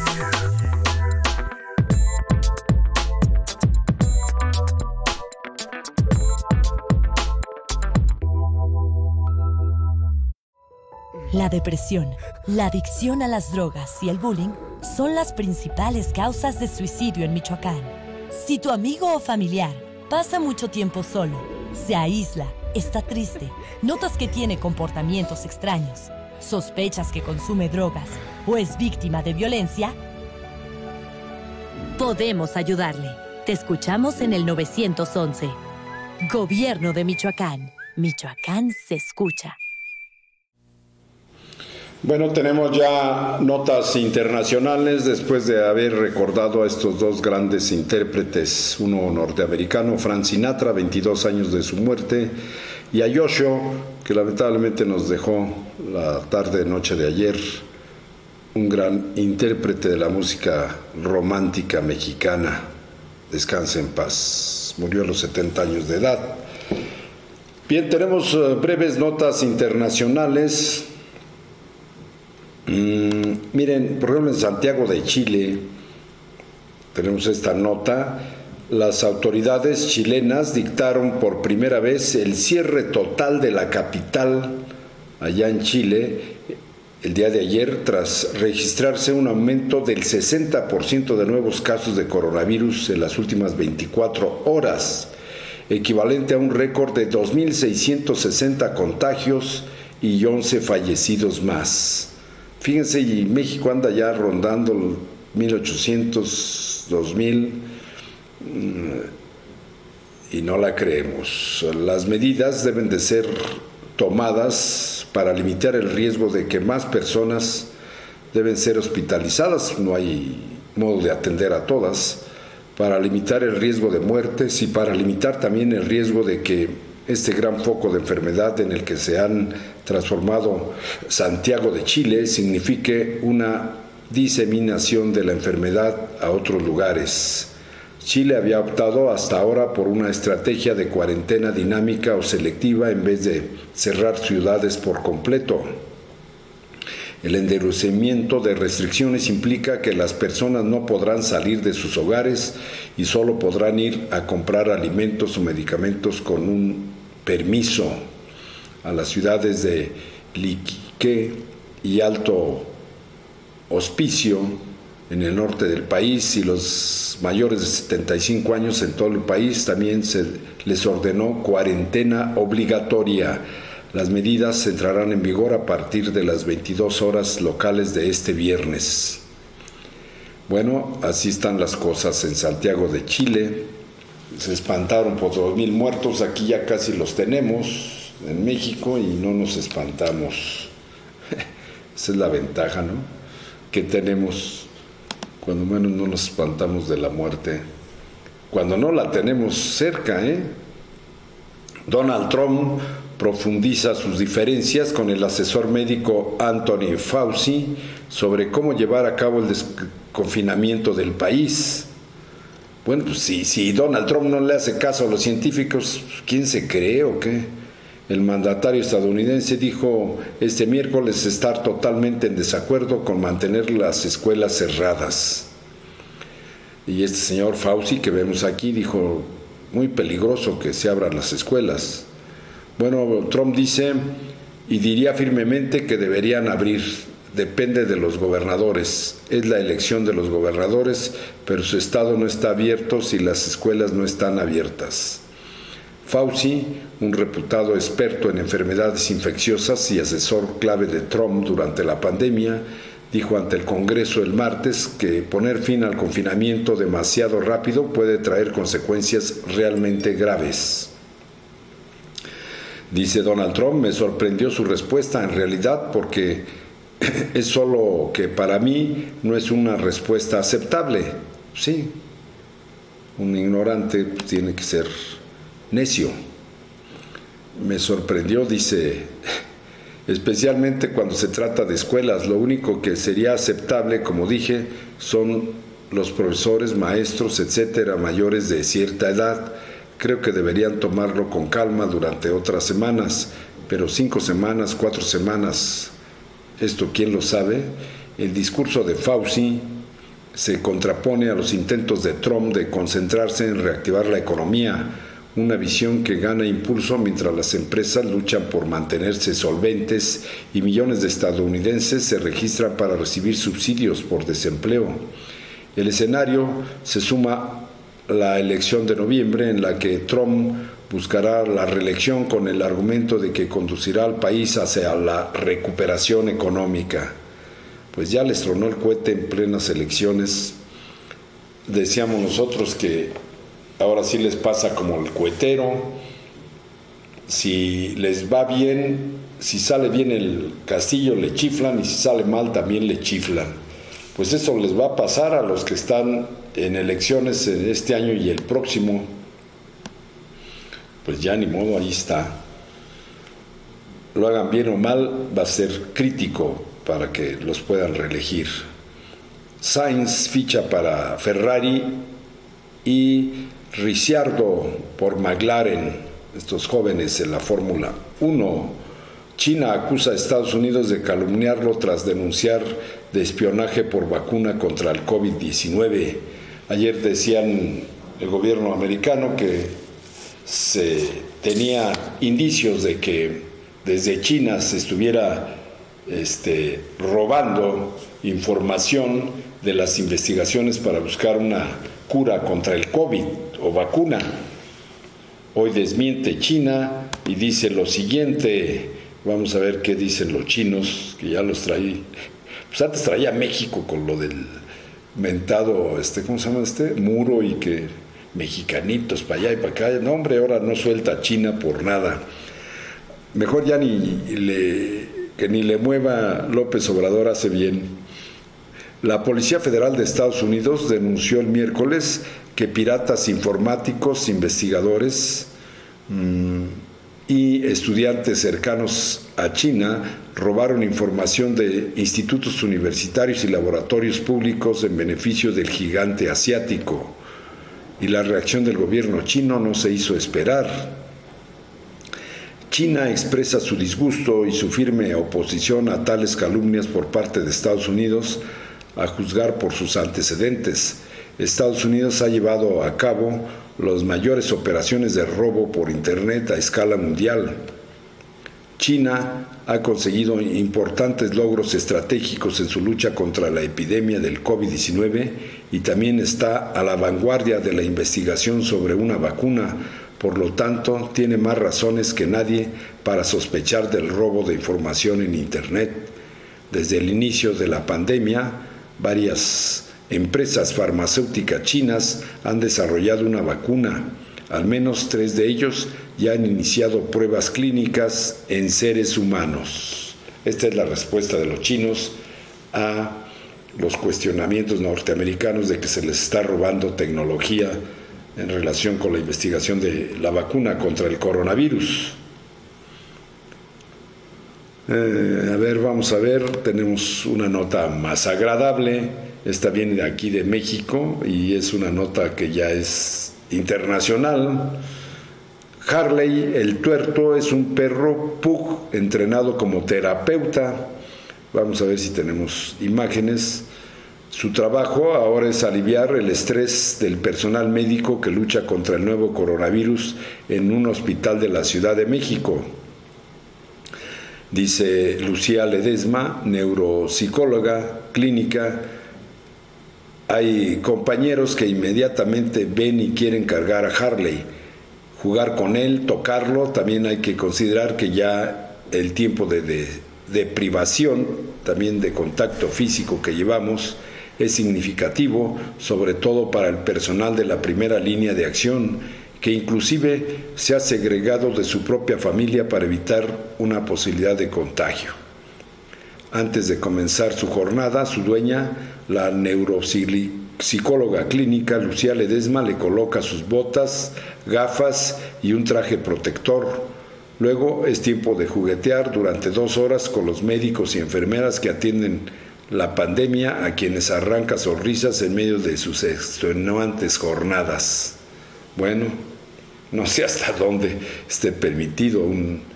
La depresión, la adicción a las drogas y el bullying son las principales causas de suicidio en Michoacán. Si tu amigo o familiar pasa mucho tiempo solo, se aísla, está triste, notas que tiene comportamientos extraños, sospechas que consume drogas o es víctima de violencia, podemos ayudarle. Te escuchamos en el 911. Gobierno de Michoacán. Michoacán se escucha. Bueno, tenemos ya notas internacionales después de haber recordado a estos dos grandes intérpretes, uno norteamericano, Frank Sinatra, 22 años de su muerte, y a Yoshio, que lamentablemente nos dejó la tarde-noche de ayer, un gran intérprete de la música romántica mexicana. Descanse en paz. Murió a los 70 años de edad. Bien, tenemos breves notas internacionales. Miren, por ejemplo, en Santiago de Chile tenemos esta nota. Las autoridades chilenas dictaron por primera vez el cierre total de la capital allá en Chile el día de ayer, tras registrarse un aumento del 60% de nuevos casos de coronavirus en las últimas 24 horas, equivalente a un récord de 2.660 contagios y 11 fallecidos más. Fíjense, y México anda ya rondando 1.800, 2.000, y no la creemos. Las medidas deben de ser tomadas para limitar el riesgo de que más personas deben ser hospitalizadas. No hay modo de atender a todas, para limitar el riesgo de muertes y para limitar también el riesgo de que este gran foco de enfermedad en el que se han transformado Santiago de Chile signifique una diseminación de la enfermedad a otros lugares. Chile había optado hasta ahora por una estrategia de cuarentena dinámica o selectiva en vez de cerrar ciudades por completo. El endurecimiento de restricciones implica que las personas no podrán salir de sus hogares y solo podrán ir a comprar alimentos o medicamentos con un permiso. A las ciudades de Iquique y Alto Hospicio en el norte del país y los mayores de 75 años en todo el país también se les ordenó cuarentena obligatoria. Las medidas entrarán en vigor a partir de las 22 horas locales de este viernes. Bueno, así están las cosas en Santiago de Chile. Se espantaron por 2.000 muertos, aquí ya casi los tenemos en México y no nos espantamos. Esa es la ventaja, ¿no? Que tenemos. Cuando menos no nos espantamos de la muerte, cuando no la tenemos cerca, ¿eh? Donald Trump profundiza sus diferencias con el asesor médico Anthony Fauci sobre cómo llevar a cabo el desconfinamiento del país. Bueno, pues si Donald Trump no le hace caso a los científicos, ¿quién se cree o qué? El mandatario estadounidense dijo este miércoles estar totalmente en desacuerdo con mantener las escuelas cerradas. Y este señor Fauci que vemos aquí dijo, muy peligroso que se abran las escuelas. Bueno, Trump dice, y diría firmemente que deberían abrir, depende de los gobernadores, es la elección de los gobernadores, pero su estado no está abierto si las escuelas no están abiertas. Fauci, un reputado experto en enfermedades infecciosas y asesor clave de Trump durante la pandemia, dijo ante el Congreso el martes que poner fin al confinamiento demasiado rápido puede traer consecuencias realmente graves. Dice Donald Trump, me sorprendió su respuesta en realidad porque es solo que para mí no es una respuesta aceptable. Sí, un ignorante tiene que ser necio. Me sorprendió, dice, especialmente cuando se trata de escuelas. Lo único que sería aceptable, como dije, son los profesores, maestros, etcétera, mayores de cierta edad. Creo que deberían tomarlo con calma durante otras semanas, pero 5 semanas, 4 semanas, ¿esto quién lo sabe? El discurso de Fauci se contrapone a los intentos de Trump de concentrarse en reactivar la economía, una visión que gana impulso mientras las empresas luchan por mantenerse solventes y millones de estadounidenses se registran para recibir subsidios por desempleo. El escenario se suma la elección de noviembre, en la que Trump buscará la reelección con el argumento de que conducirá al país hacia la recuperación económica. Pues ya les tronó el cohete en plenas elecciones. Decíamos nosotros que ahora sí les pasa como el cohetero. Si les va bien, si sale bien el castillo le chiflan, y si sale mal también le chiflan. Pues eso les va a pasar a los que están en elecciones en este año y el próximo. Pues ya ni modo, ahí está. Lo hagan bien o mal, va a ser crítico para que los puedan reelegir. Sainz ficha para Ferrari y Ricciardo por McLaren, estos jóvenes en la Fórmula 1. China acusa a Estados Unidos de calumniarlo tras denunciar de espionaje por vacuna contra el COVID-19. Ayer decían el gobierno americano que se tenía indicios de que desde China se estuviera robando información de las investigaciones para buscar una cura contra el COVID o vacuna. Hoy desmiente China y dice lo siguiente. Vamos a ver qué dicen los chinos, que ya los traí. Pues antes traía México con lo del mentado, ¿cómo se llama muro? Y que mexicanitos para allá y para acá. No, hombre, ahora no suelta China por nada. Mejor ya que ni le mueva López Obrador, hace bien. La Policía Federal de Estados Unidos denunció el miércoles que piratas informáticos, investigadores y estudiantes cercanos a China robaron información de institutos universitarios y laboratorios públicos en beneficio del gigante asiático. Y la reacción del gobierno chino no se hizo esperar. China expresa su disgusto y su firme oposición a tales calumnias por parte de Estados Unidos, a juzgar por sus antecedentes. Estados Unidos ha llevado a cabo las mayores operaciones de robo por Internet a escala mundial. China ha conseguido importantes logros estratégicos en su lucha contra la epidemia del COVID-19 y también está a la vanguardia de la investigación sobre una vacuna. Por lo tanto, tiene más razones que nadie para sospechar del robo de información en Internet. Desde el inicio de la pandemia, varias empresas farmacéuticas chinas han desarrollado una vacuna. Al menos 3 de ellos ya han iniciado pruebas clínicas en seres humanos. Esta es la respuesta de los chinos a los cuestionamientos norteamericanos de que se les está robando tecnología en relación con la investigación de la vacuna contra el coronavirus. Vamos a ver, tenemos una nota más agradable. Esta viene de aquí de México y es una nota que ya es internacional. Harley, el tuerto, es un perro pug entrenado como terapeuta. Vamos a ver si tenemos imágenes. Su trabajo ahora es aliviar el estrés del personal médico que lucha contra el nuevo coronavirus en un hospital de la Ciudad de México. Dice Lucía Ledesma, neuropsicóloga clínica: hay compañeros que inmediatamente ven y quieren cargar a Harley, jugar con él, tocarlo. También hay que considerar que ya el tiempo de privación, también de contacto físico que llevamos, es significativo, sobre todo para el personal de la primera línea de acción, que inclusive se ha segregado de su propia familia para evitar una posibilidad de contagio. Antes de comenzar su jornada, su dueña, la neuropsicóloga clínica Lucía Ledesma, le coloca sus botas, gafas y un traje protector. Luego es tiempo de juguetear durante 2 horas con los médicos y enfermeras que atienden la pandemia, a quienes arranca sonrisas en medio de sus extenuantes jornadas. Bueno, no sé hasta dónde esté permitido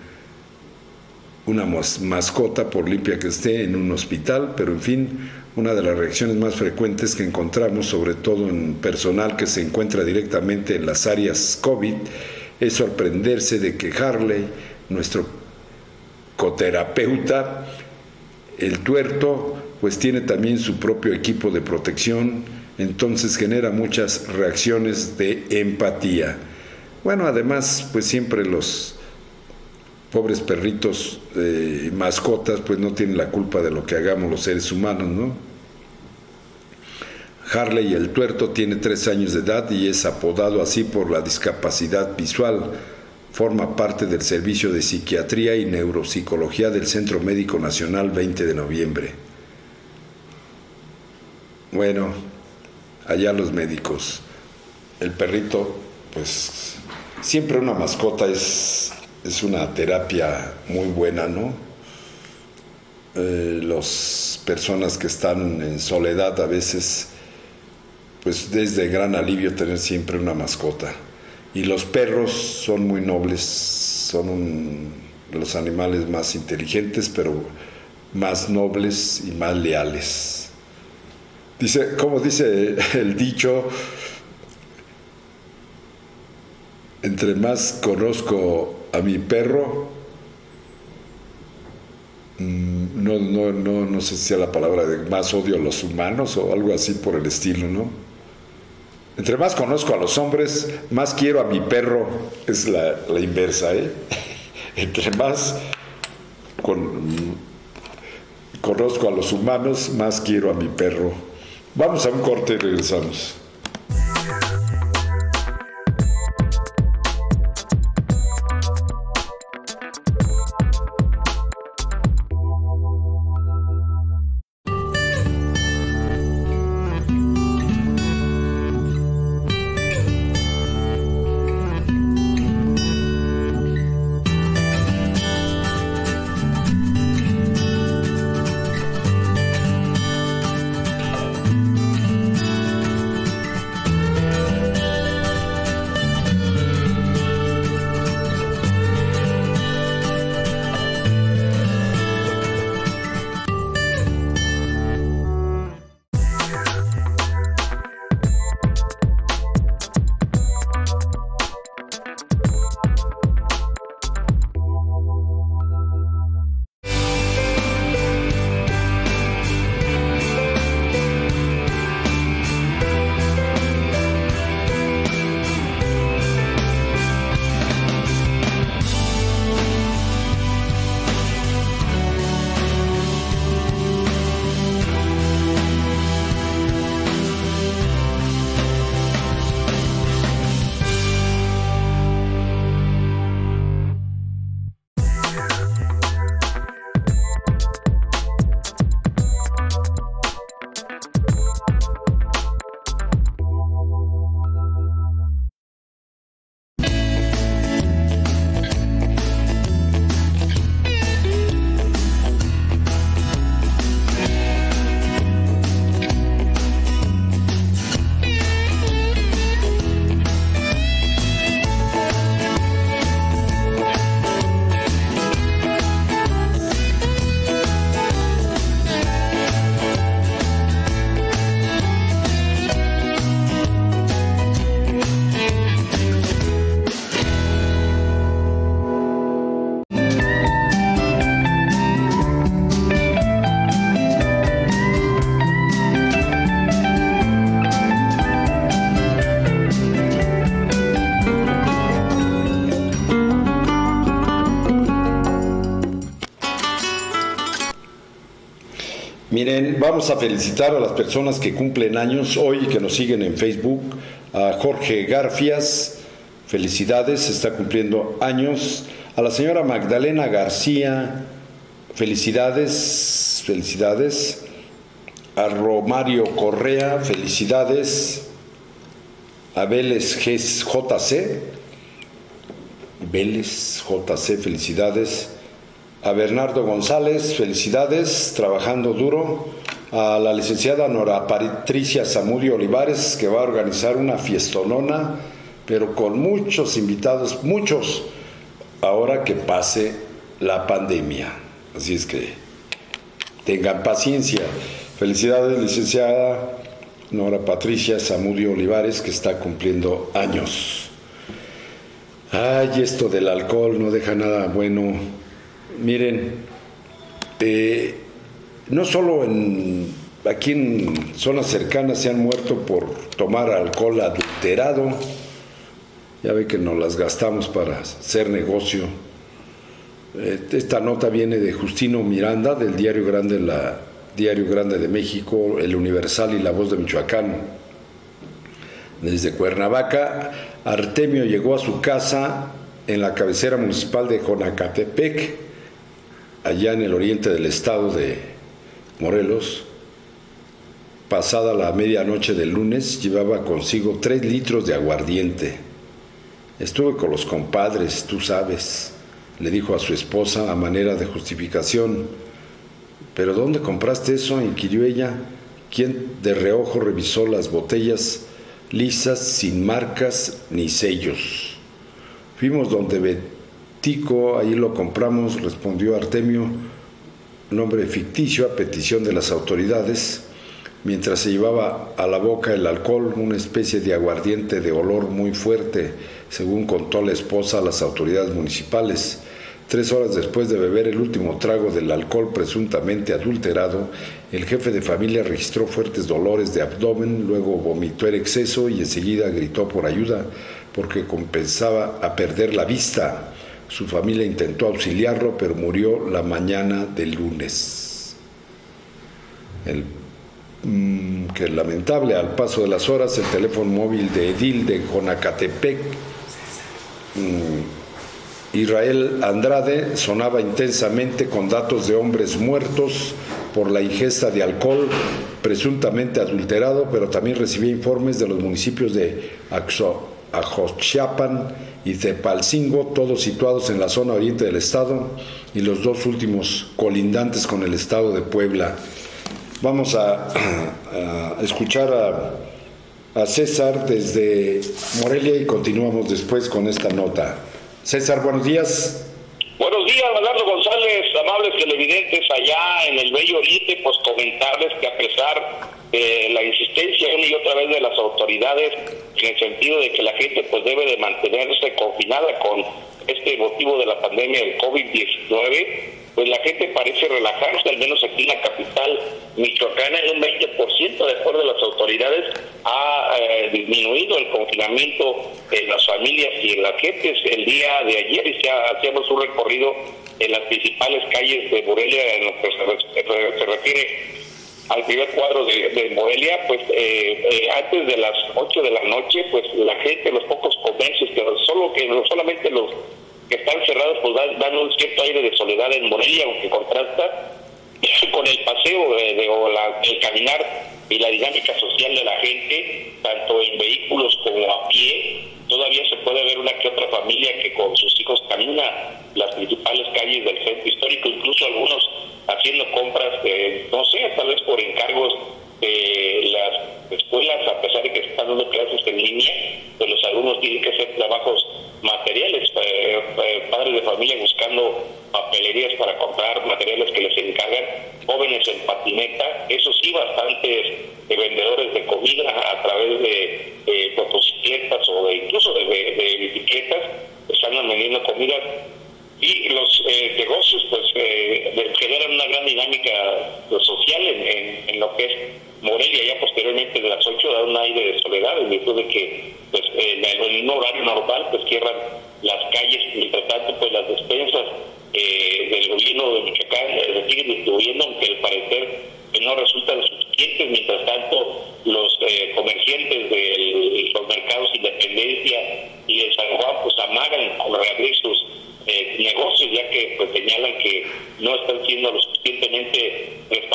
una mascota, por limpia que esté, en un hospital, pero en fin, una de las reacciones más frecuentes que encontramos, sobre todo en personal que se encuentra directamente en las áreas COVID, es sorprenderse de que Harley, nuestro coterapeuta, el tuerto, pues tiene también su propio equipo de protección, entonces genera muchas reacciones de empatía. Bueno, además, pues siempre los pobres perritos, mascotas, pues no tienen la culpa de lo que hagamos los seres humanos, ¿no? Harley el tuerto tiene 3 años de edad y es apodado así por la discapacidad visual. Forma parte del Servicio de Psiquiatría y Neuropsicología del Centro Médico Nacional 20 de noviembre. Bueno, allá los médicos. El perrito, pues siempre una mascota es una terapia muy buena, ¿no? Las personas que están en soledad a veces, pues es de gran alivio tener siempre una mascota. Y los perros son muy nobles, son los animales más inteligentes, pero más nobles y más leales. Como dice el dicho, entre más conozco a mi perro, no sé si sea la palabra de más odio a los humanos o algo así por el estilo, ¿no? Entre más conozco a los hombres, más quiero a mi perro. Es la inversa, ¿eh? Entre más conozco a los humanos, más quiero a mi perro. Vamos a un corte y regresamos. Miren, vamos a felicitar a las personas que cumplen años hoy y que nos siguen en Facebook. A Jorge Garfias, felicidades, está cumpliendo años. A la señora Magdalena García, felicidades, felicidades. A Romario Correa, felicidades. A Vélez JC, felicidades. A Bernardo González, felicidades, trabajando duro. A la licenciada Nora Patricia Zamudio Olivares, que va a organizar una fiestonona, pero con muchos invitados, muchos, ahora que pase la pandemia. Así es que tengan paciencia. Felicidades, licenciada Nora Patricia Zamudio Olivares, que está cumpliendo años. Ay, esto del alcohol no deja nada bueno. Miren, no solo aquí en zonas cercanas se han muerto por tomar alcohol adulterado. Ya ve que nos las gastamos para hacer negocio. Esta nota viene de Justino Miranda, del Diario Grande de México, El Universal y La Voz de Michoacán. Desde Cuernavaca, Artemio llegó a su casa en la cabecera municipal de Jonacatepec, allá en el oriente del estado de Morelos. Pasada la medianoche del lunes, llevaba consigo 3 litros de aguardiente. Estuve con los compadres, tú sabes, le dijo a su esposa a manera de justificación. ¿Pero dónde compraste eso?, inquirió ella, quien de reojo revisó las botellas lisas, sin marcas ni sellos. Fuimos donde Betico, ahí lo compramos, respondió Artemio, nombre ficticio a petición de las autoridades, mientras se llevaba a la boca el alcohol, una especie de aguardiente de olor muy fuerte, según contó la esposa a las autoridades municipales. 3 horas después de beber el último trago del alcohol presuntamente adulterado, el jefe de familia registró fuertes dolores de abdomen, luego vomitó en exceso y enseguida gritó por ayuda porque comenzaba a perder la vista. Su familia intentó auxiliarlo, pero murió la mañana del lunes. Que lamentable, al paso de las horas, el teléfono móvil de edil de Jonacatepec, Israel Andrade, sonaba intensamente con datos de hombres muertos por la ingesta de alcohol presuntamente adulterado, pero también recibía informes de los municipios de Ajochiapan y Tepalcingo, todos situados en la zona oriente del estado, y los 2 últimos colindantes con el estado de Puebla. Vamos a escuchar a César desde Morelia y continuamos después con esta nota. César, buenos días. Buenos días, Bernardo González, amables televidentes allá en el Bello Oriente, pues comentarles que a pesar de la insistencia una y otra vez de las autoridades, en el sentido de que la gente pues debe de mantenerse confinada con este motivo de la pandemia del COVID-19, pues la gente parece relajarse, al menos aquí en la capital michoacana, en un 20%, de acuerdo a las autoridades, ha disminuido el confinamiento en las familias y en las gentes. El día de ayer ya hacíamos un recorrido en las principales calles de Morelia, en lo que se refiere al primer cuadro de Morelia, pues antes de las 8 de la noche, pues la gente, los pocos comercios, solamente los que están cerrados, pues dan un cierto aire de soledad en Morelia, aunque contrasta con el paseo el caminar y la dinámica social de la gente, tanto en vehículos como a pie. Todavía se puede ver una que otra familia que con sus hijos camina las principales calles del centro histórico, incluso algunos haciendo compras, no sé, tal vez por encargos de las escuelas, a pesar de que están dando clases en línea, pues los alumnos tienen que hacer trabajos materiales, padres de familia buscando papelerías para comprar materiales que les encargan, jóvenes en patineta, eso sí, bastantes vendedores de comida a través de motocicletas o incluso de bicicletas, están vendiendo comida. Y los negocios pues generan una gran dinámica social en lo que es Morelia. Ya posteriormente de las 8 da un aire de soledad, en virtud de que pues en un horario normal pues cierran las calles. Mientras tanto pues las despensas del gobierno de Michoacán se siguen distribuyendo, aunque al parecer no resultan suficientes. Mientras tanto los comerciantes de los mercados Independencia y de San Juan pues amagan con reabrir sus negocios, ya que pues señalan que no están siendo lo suficientemente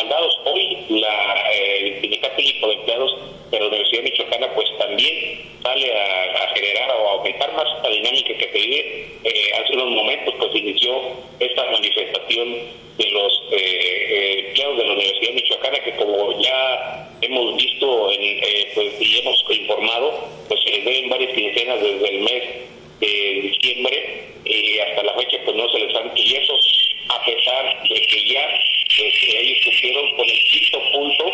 asociados de la Universidad Michoacana, pues también sale a generar o a aumentar más esta dinámica que se vive. Hace unos momentos pues inició esta manifestación de los empleados de la Universidad Michoacana, que como ya hemos visto pues, y hemos informado, pues se les deben varias quincenas desde el mes de diciembre y hasta la fecha pues no se les han, y eso a pesar de que ya pues, ellos cumplieron con el quinto punto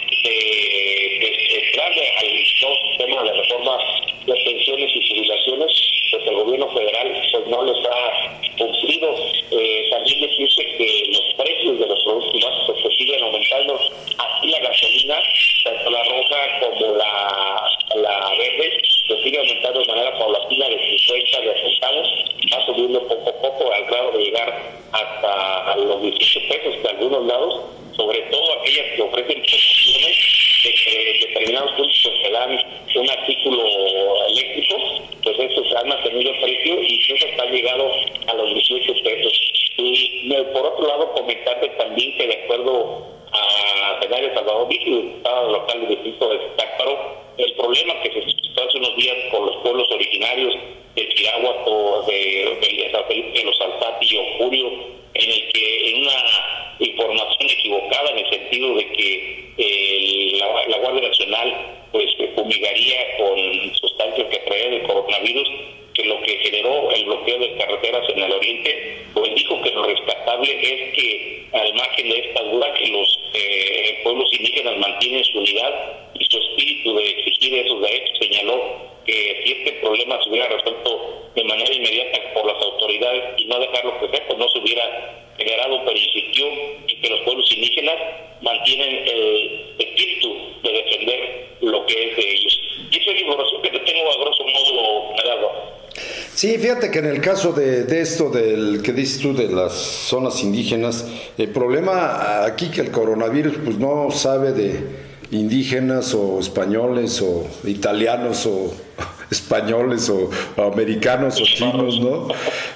de entrar al nuevo sistema de reforma de pensiones y jubilaciones, pues el gobierno federal pues no les ha cumplido. También decirse que los precios de los productos básicos pues siguen aumentando, así la gasolina, tanto la roja como la verde, pues sigue aumentando de manera paulatina de 50 centavos, va subiendo poco a poco al grado de llegar hasta los 18 pesos de algunos lados, sobre todo aquellas que ofrecen prestaciones de que determinados puntos se dan un artículo eléctrico, pues estos han mantenido el precio y incluso han llegado a los 18 pesos. Y por otro lado, comentarte también que de acuerdo a Zenario Salvador Víctor, diputado local del distrito de Zitácuaro, el problema que se suscitó hace unos días con los pueblos originarios de Chiráhuaco, de San Felipe de los Alzati y Ocurio, en el que en una información equivocada en el sentido de que la Guardia Nacional pues fumigaría con sustancias que traían el coronavirus, que lo que generó el bloqueo de carreteras en el oriente, pues dijo que lo rescatable es que al margen de esta duda que los pueblos indígenas mantienen su unidad y su espíritu de exigir esos derechos. Señaló que si este problema se hubiera resuelto de manera inmediata por las autoridades y no dejarlo crecer, pues no se hubiera generado, pero insistió en que los pueblos indígenas mantienen el espíritu de defender lo que es de ellos. Y esa es la información que te tengo a grosso modo, Gerardo. Sí, fíjate que en el caso de esto del que dices tú de las zonas indígenas, el problema aquí que el coronavirus pues no sabe de indígenas o españoles o italianos o españoles o americanos o chinos, ¿no?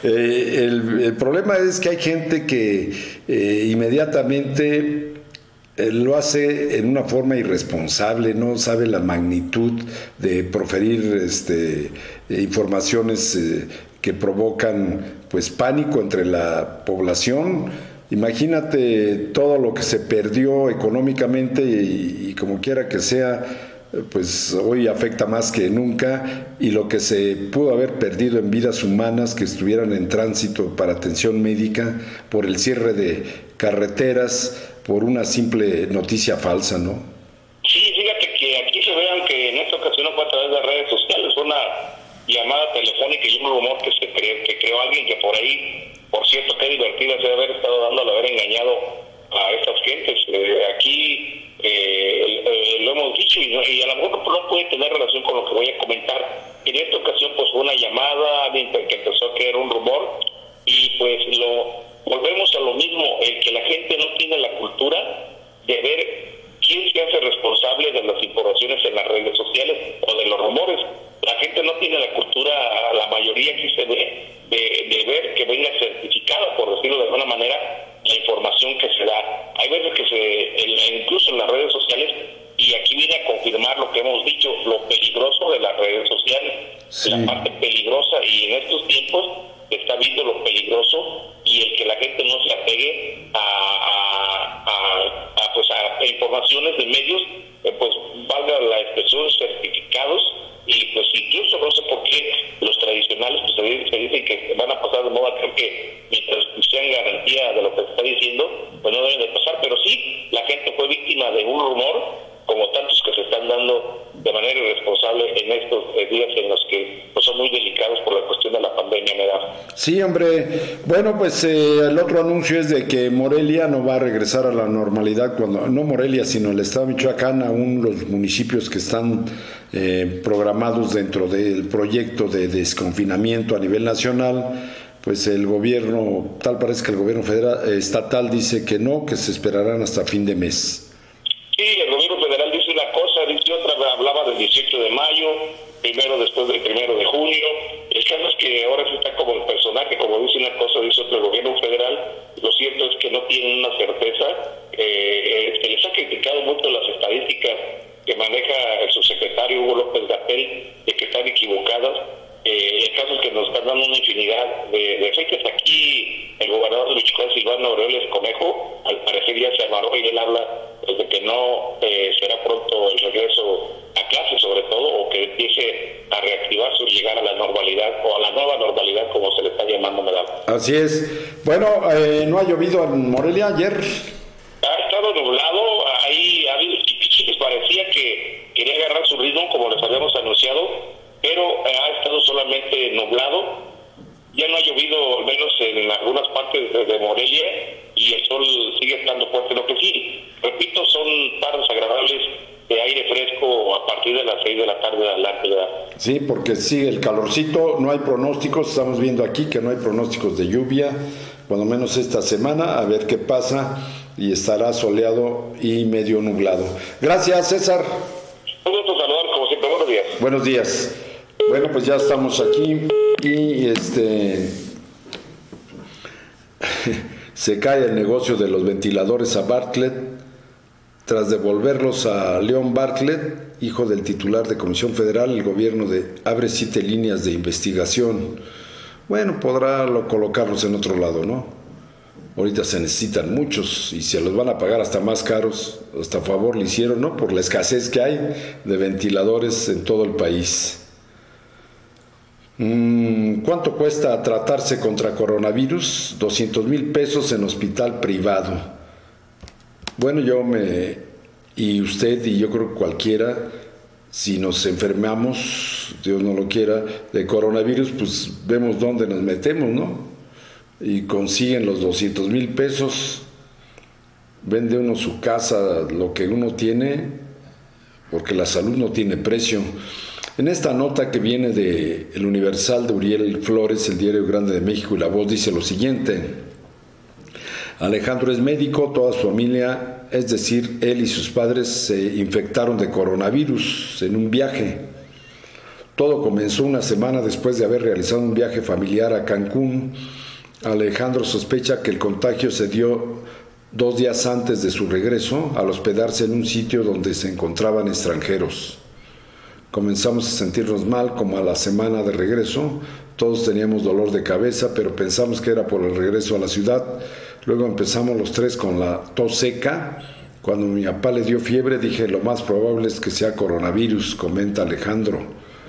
El problema es que hay gente que inmediatamente lo hace en una forma irresponsable, no sabe la magnitud de proferir informaciones que provocan pues pánico entre la población. Imagínate todo lo que se perdió económicamente y como quiera que sea, pues hoy afecta más que nunca, y lo que se pudo haber perdido en vidas humanas que estuvieran en tránsito para atención médica por el cierre de carreteras, por una simple noticia falsa, ¿no? Sí, fíjate que aquí se ve, aunque en esta ocasión no fue a través de redes sociales, una llamada telefónica y un rumor que creó alguien que por ahí, por cierto, qué divertida se debe haber estado dando al haber engañado a estas gentes. Aquí lo hemos dicho y a lo mejor no puede tener relación con lo que voy a comentar. En esta ocasión pues fue una llamada que empezó a crear un rumor y pues volvemos a lo mismo, el que la gente no tiene la cultura de ver quién se hace responsable de las informaciones en las redes sociales o de los rumores. La gente no tiene la cultura, la mayoría aquí se ve, de ver que venga certificada, por decirlo de alguna manera, la información que se da. Hay veces que incluso en las redes sociales, y aquí viene a confirmar lo que hemos dicho, lo peligroso de las redes sociales, sí. La parte peligrosa, y en estos tiempos se está viendo lo peligroso y el que la gente no se apegue a informaciones de medios, pues valga la expresión, certificados, y pues incluso no sé por qué los tradicionales pues se dicen que van a pasar de moda. Creo que mientras sean garantía de lo que se está diciendo, pues no deben de pasar, pero sí, la gente fue víctima de un rumor, como tantos que se están dando de manera irresponsable en estos días en los que pues, son muy delicados por la cuestión de la pandemia, ¿verdad? Sí, hombre. Bueno, pues el otro anuncio es de que Morelia no va a regresar a la normalidad, no Morelia, sino el estado de Michoacán, aún los municipios que están programados dentro del proyecto de desconfinamiento a nivel nacional, pues el gobierno, tal parece que el gobierno federal, estatal dice que no, que se esperarán hasta fin de mes. Sí, el gobierno federal dice una cosa, dice otra, hablaba del 18 de mayo, primero después del 1 de junio. El caso es que ahora se está como el personaje, como dice una cosa, dice otro, el gobierno federal. Lo cierto es que no tienen una certeza. Se les ha criticado mucho las estadísticas que maneja el subsecretario Hugo López-Gatell de que están equivocadas. El caso es que nos están dando una infinidad de fechas. Aquí el gobernador de Michoacán, Silvano Aureoles Conejo, al parecer ya se amarró y él habla de que no será pronto el regreso a clase, sobre todo, o que empiece a reactivar su llegar a la normalidad, o a la nueva normalidad, como se le está llamando, Medal. Así es. Bueno, ¿no ha llovido en Morelia ayer? Ha estado nublado, ahí ha habido chipichiles, parecía que quería agarrar su ritmo, como les habíamos anunciado, pero ha estado solamente nublado. Ya no ha llovido, al menos en algunas partes de Morelia, y el sol sigue estando fuerte. Lo que sí, repito, son tardes agradables de aire fresco a partir de las 6 de la tarde adelante, ¿verdad? Sí, porque sigue el calorcito, no hay pronósticos, estamos viendo aquí que no hay pronósticos de lluvia, cuando menos esta semana, a ver qué pasa, y estará soleado y medio nublado. Gracias, César. Un gusto saludar, como siempre. Buenos días. Buenos días. Bueno, pues ya estamos aquí y se cae el negocio de los ventiladores a Bartlett tras devolverlos a León Bartlett, hijo del titular de Comisión Federal. El gobierno abre 7 líneas de investigación. Bueno, podrá colocarlos en otro lado, ¿no? Ahorita se necesitan muchos y se los van a pagar hasta más caros, hasta a favor le hicieron, ¿no? Por la escasez que hay de ventiladores en todo el país. ¿Cuánto cuesta tratarse contra coronavirus? 200,000 pesos en hospital privado. Bueno, y usted y yo creo que cualquiera, si nos enfermamos, Dios no lo quiera, de coronavirus, pues vemos dónde nos metemos, ¿no? Y consiguen los 200,000 pesos, vende uno su casa, lo que uno tiene, porque la salud no tiene precio. En esta nota que viene de El Universal de Uriel Flores, el Diario Grande de México y La Voz, dice lo siguiente: Alejandro es médico, toda su familia, es decir, él y sus padres, se infectaron de coronavirus en un viaje. Todo comenzó una semana después de haber realizado un viaje familiar a Cancún. Alejandro sospecha que el contagio se dio 2 días antes de su regreso al hospedarse en un sitio donde se encontraban extranjeros. Comenzamos a sentirnos mal como a la semana de regreso. Todos teníamos dolor de cabeza, pero pensamos que era por el regreso a la ciudad. Luego empezamos los 3 con la tos seca. Cuando mi papá le dio fiebre, dije lo más probable es que sea coronavirus, comenta Alejandro.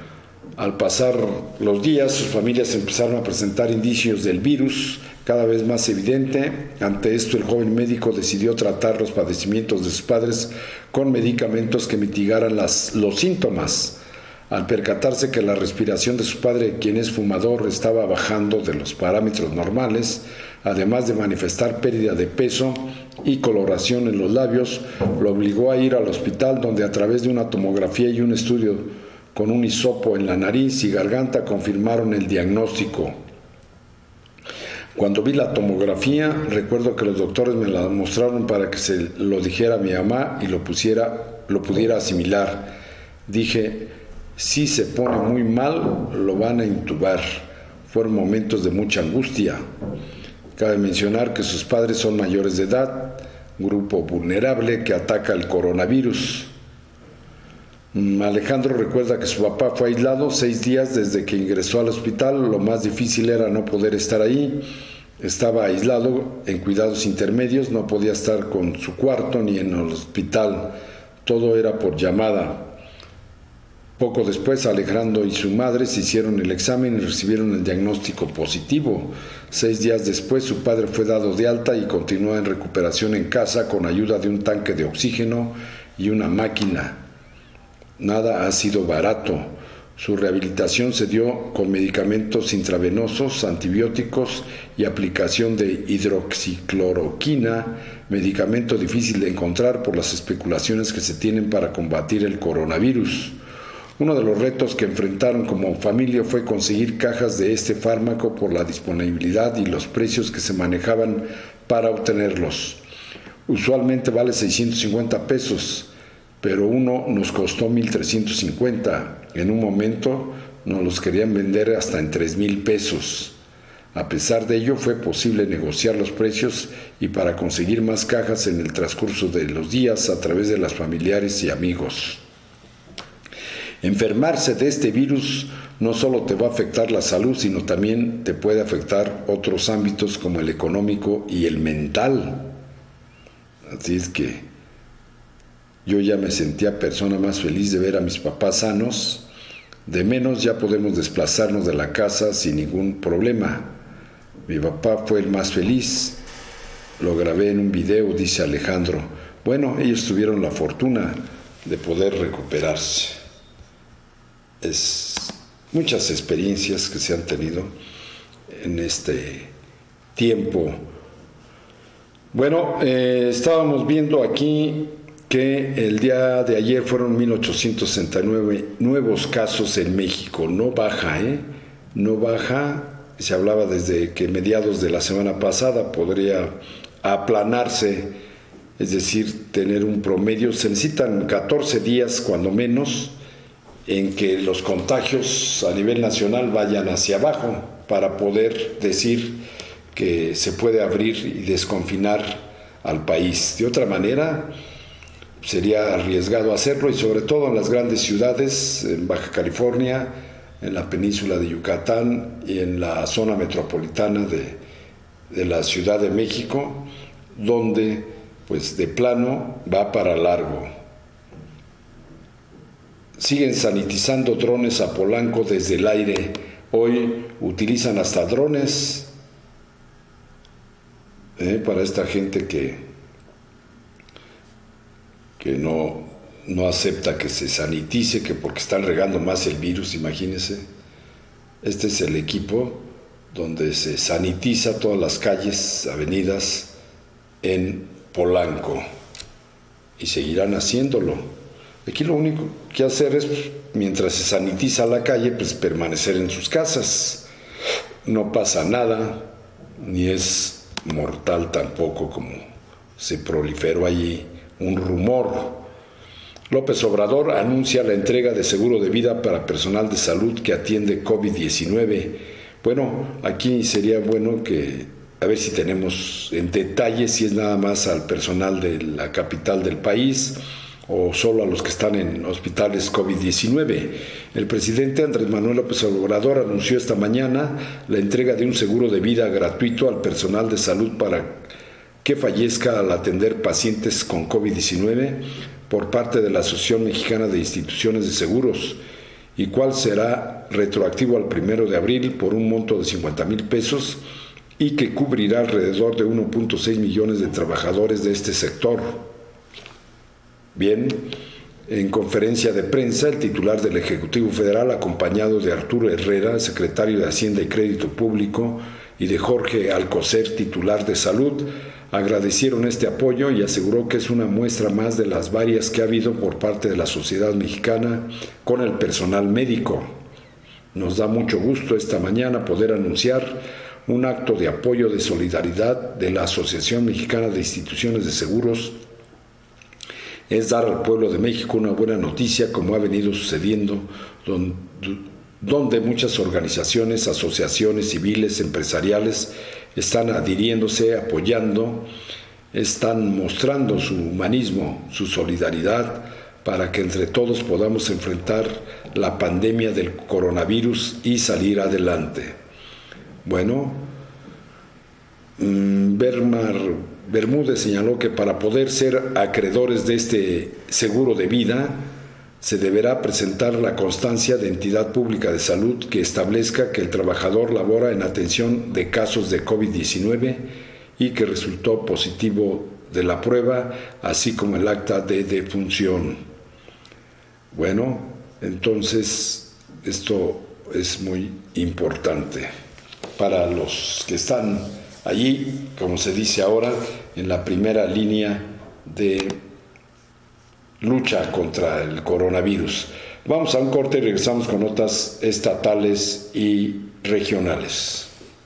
Al pasar los días, sus familias empezaron a presentar indicios del virus, cada vez más evidente. Ante esto, el joven médico decidió tratar los padecimientos de sus padres con medicamentos que mitigaran los síntomas. Al percatarse que la respiración de su padre, quien es fumador, estaba bajando de los parámetros normales, además de manifestar pérdida de peso y coloración en los labios, lo obligó a ir al hospital, donde a través de una tomografía y un estudio con un hisopo en la nariz y garganta confirmaron el diagnóstico. Cuando vi la tomografía, recuerdo que los doctores me la mostraron para que se lo dijera a mi mamá y lo pudiera asimilar. Dije, si se pone muy mal, lo van a intubar. Fueron momentos de mucha angustia. Cabe mencionar que sus padres son mayores de edad, grupo vulnerable que ataca el coronavirus. Alejandro recuerda que su papá fue aislado 6 días desde que ingresó al hospital. Lo más difícil era no poder estar ahí. Estaba aislado en cuidados intermedios, no podía estar con su cuarto ni en el hospital. Todo era por llamada. Poco después, Alejandro y su madre se hicieron el examen y recibieron el diagnóstico positivo. 6 días después, su padre fue dado de alta y continúa en recuperación en casa con ayuda de un tanque de oxígeno y una máquina. Nada ha sido barato. Su rehabilitación se dio con medicamentos intravenosos, antibióticos y aplicación de hidroxicloroquina, medicamento difícil de encontrar por las especulaciones que se tienen para combatir el coronavirus. Uno de los retos que enfrentaron como familia fue conseguir cajas de este fármaco por la disponibilidad y los precios que se manejaban para obtenerlos. Usualmente vale 650 pesos. Pero uno nos costó 1,350. En un momento nos los querían vender hasta en 3,000 pesos. A pesar de ello, fue posible negociar los precios y para conseguir más cajas en el transcurso de los días a través de las familiares y amigos. Enfermarse de este virus no solo te va a afectar la salud, sino también te puede afectar otros ámbitos como el económico y el mental. Así es que yo ya me sentía persona más feliz de ver a mis papás sanos. De menos ya podemos desplazarnos de la casa sin ningún problema. Mi papá fue el más feliz. Lo grabé en un video, dice Alejandro. Bueno, ellos tuvieron la fortuna de poder recuperarse. Es muchas experiencias que se han tenido en este tiempo. Bueno, estábamos viendo aquí que el día de ayer fueron 1,869 nuevos casos en México. No baja, no baja. Se hablaba desde que mediados de la semana pasada podría aplanarse, es decir, tener un promedio. Se necesitan 14 días, cuando menos, en que los contagios a nivel nacional vayan hacia abajo para poder decir que se puede abrir y desconfinar al país. De otra manera, sería arriesgado hacerlo, y sobre todo en las grandes ciudades, en Baja California, en la península de Yucatán y en la zona metropolitana de la Ciudad de México, donde pues de plano va para largo. Siguen sanitizando drones a Polanco desde el aire. Hoy utilizan hasta drones para esta gente que no acepta que se sanitice, que porque están regando más el virus, imagínense. Este es el equipo donde se sanitiza todas las calles, avenidas en Polanco, y seguirán haciéndolo. Aquí lo único que hacer es, mientras se sanitiza la calle, pues permanecer en sus casas. No pasa nada, ni es mortal tampoco, como se proliferó allí un rumor. López Obrador anuncia la entrega de seguro de vida para personal de salud que atiende COVID-19. Bueno, aquí sería bueno que, a ver si tenemos en detalle si es nada más al personal de la capital del país o solo a los que están en hospitales COVID-19. El presidente Andrés Manuel López Obrador anunció esta mañana la entrega de un seguro de vida gratuito al personal de salud para que fallezca al atender pacientes con COVID-19 por parte de la Asociación Mexicana de Instituciones de Seguros, y cual será retroactivo al 1 de abril por un monto de 50,000 pesos y que cubrirá alrededor de 1.6 millones de trabajadores de este sector. Bien, en conferencia de prensa, el titular del Ejecutivo Federal, acompañado de Arturo Herrera, secretario de Hacienda y Crédito Público, y de Jorge Alcocer, titular de Salud, agradecieron este apoyo y aseguró que es una muestra más de las varias que ha habido por parte de la sociedad mexicana con el personal médico. Nos da mucho gusto esta mañana poder anunciar un acto de apoyo de solidaridad de la Asociación Mexicana de Instituciones de Seguros. Es dar al pueblo de México una buena noticia, como ha venido sucediendo, donde muchas organizaciones, asociaciones civiles, empresariales, están adhiriéndose, apoyando, están mostrando su humanismo, su solidaridad, para que entre todos podamos enfrentar la pandemia del coronavirus y salir adelante. Bueno, Bermúdez señaló que para poder ser acreedores de este seguro de vida, se deberá presentar la constancia de entidad pública de salud que establezca que el trabajador labora en atención de casos de COVID-19 y que resultó positivo de la prueba, así como el acta de defunción. Bueno, entonces esto es muy importante para los que están allí, como se dice ahora, en la primera línea de lucha contra el coronavirus. Vamos a un corte y regresamos con notas estatales y regionales.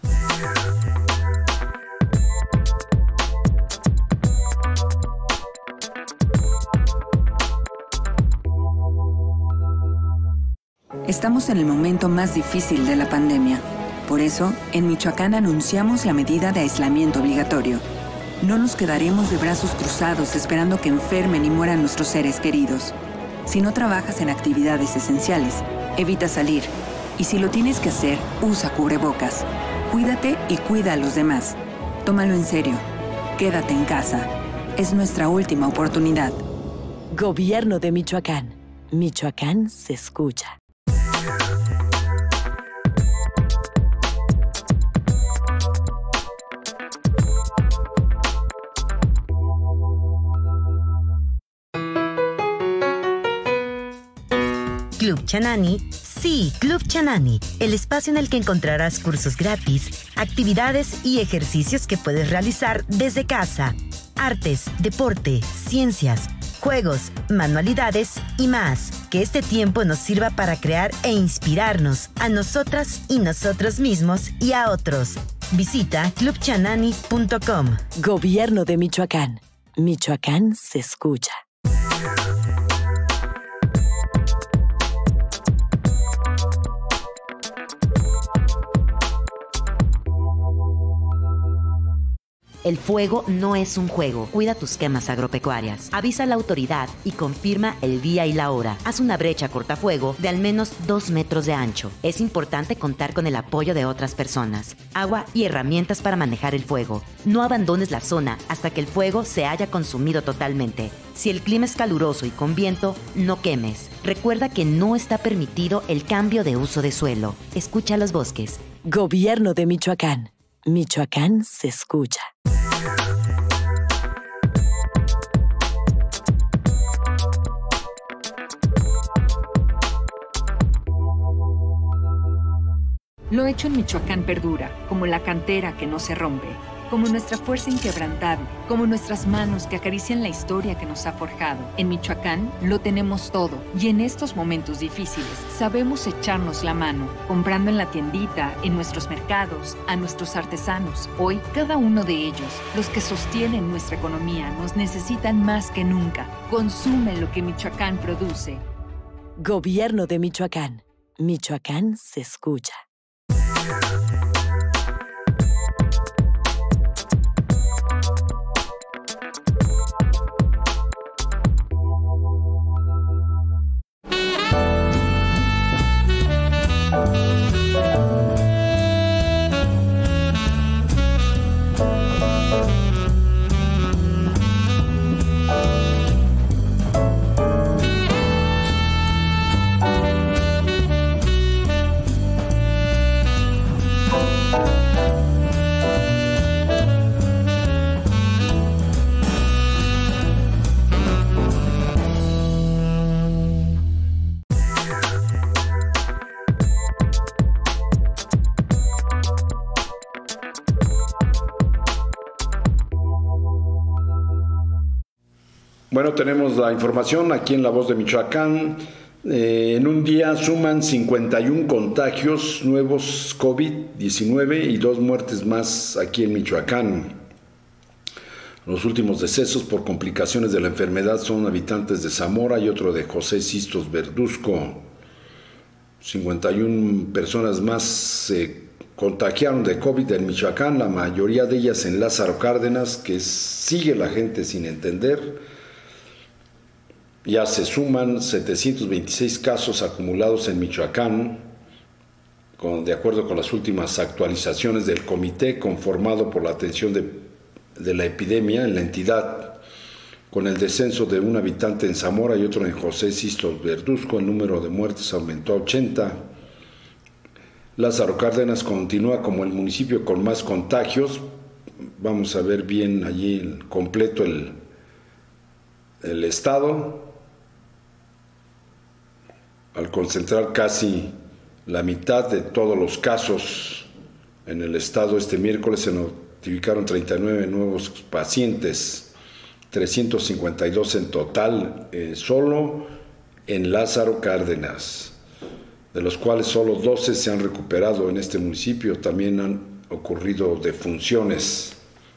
Estamos en el momento más difícil de la pandemia. Por eso, en Michoacán anunciamos la medida de aislamiento obligatorio. No nos quedaremos de brazos cruzados esperando que enfermen y mueran nuestros seres queridos. Si no trabajas en actividades esenciales, evita salir. Y si lo tienes que hacer, usa cubrebocas. Cuídate y cuida a los demás. Tómalo en serio. Quédate en casa. Es nuestra última oportunidad. Gobierno de Michoacán. Michoacán se escucha. Club Chanani. Sí, Club Chanani, el espacio en el que encontrarás cursos gratis, actividades y ejercicios que puedes realizar desde casa. Artes, deporte, ciencias, juegos, manualidades y más. Que este tiempo nos sirva para crear e inspirarnos a nosotras y nosotros mismos y a otros. Visita clubchanani.com. Gobierno de Michoacán. Michoacán se escucha. El fuego no es un juego. Cuida tus quemas agropecuarias. Avisa a la autoridad y confirma el día y la hora. Haz una brecha cortafuego de al menos 2 metros de ancho. Es importante contar con el apoyo de otras personas, agua y herramientas para manejar el fuego. No abandones la zona hasta que el fuego se haya consumido totalmente. Si el clima es caluroso y con viento, no quemes. Recuerda que no está permitido el cambio de uso de suelo. Escucha los bosques. Gobierno de Michoacán. Michoacán se escucha. Lo hecho en Michoacán perdura, como la cantera que no se rompe, como nuestra fuerza inquebrantable, como nuestras manos que acarician la historia que nos ha forjado. En Michoacán lo tenemos todo, y en estos momentos difíciles sabemos echarnos la mano, comprando en la tiendita, en nuestros mercados, a nuestros artesanos. Hoy, cada uno de ellos, los que sostienen nuestra economía, nos necesitan más que nunca. Consume lo que Michoacán produce. Gobierno de Michoacán. Michoacán se escucha. Bueno, tenemos la información aquí en La Voz de Michoacán. En un día suman 51 contagios nuevos COVID-19 y 2 muertes más aquí en Michoacán. Los últimos decesos por complicaciones de la enfermedad son habitantes de Zamora y otro de José Sistos Verduzco. 51 personas más se contagiaron de COVID en Michoacán, la mayoría de ellas en Lázaro Cárdenas, que sigue la gente sin entender. Ya se suman 726 casos acumulados en Michoacán, de acuerdo con las últimas actualizaciones del comité conformado por la atención de la epidemia en la entidad. Con el descenso de un habitante en Zamora y otro en José Sistos Verduzco, el número de muertes aumentó a 80. Lázaro Cárdenas continúa como el municipio con más contagios. Vamos a ver bien allí completo el estado. Al concentrar casi la mitad de todos los casos en el estado, este miércoles se notificaron 39 nuevos pacientes, 352 en total, solo en Lázaro Cárdenas, de los cuales solo 12 se han recuperado en este municipio. También han ocurrido defunciones.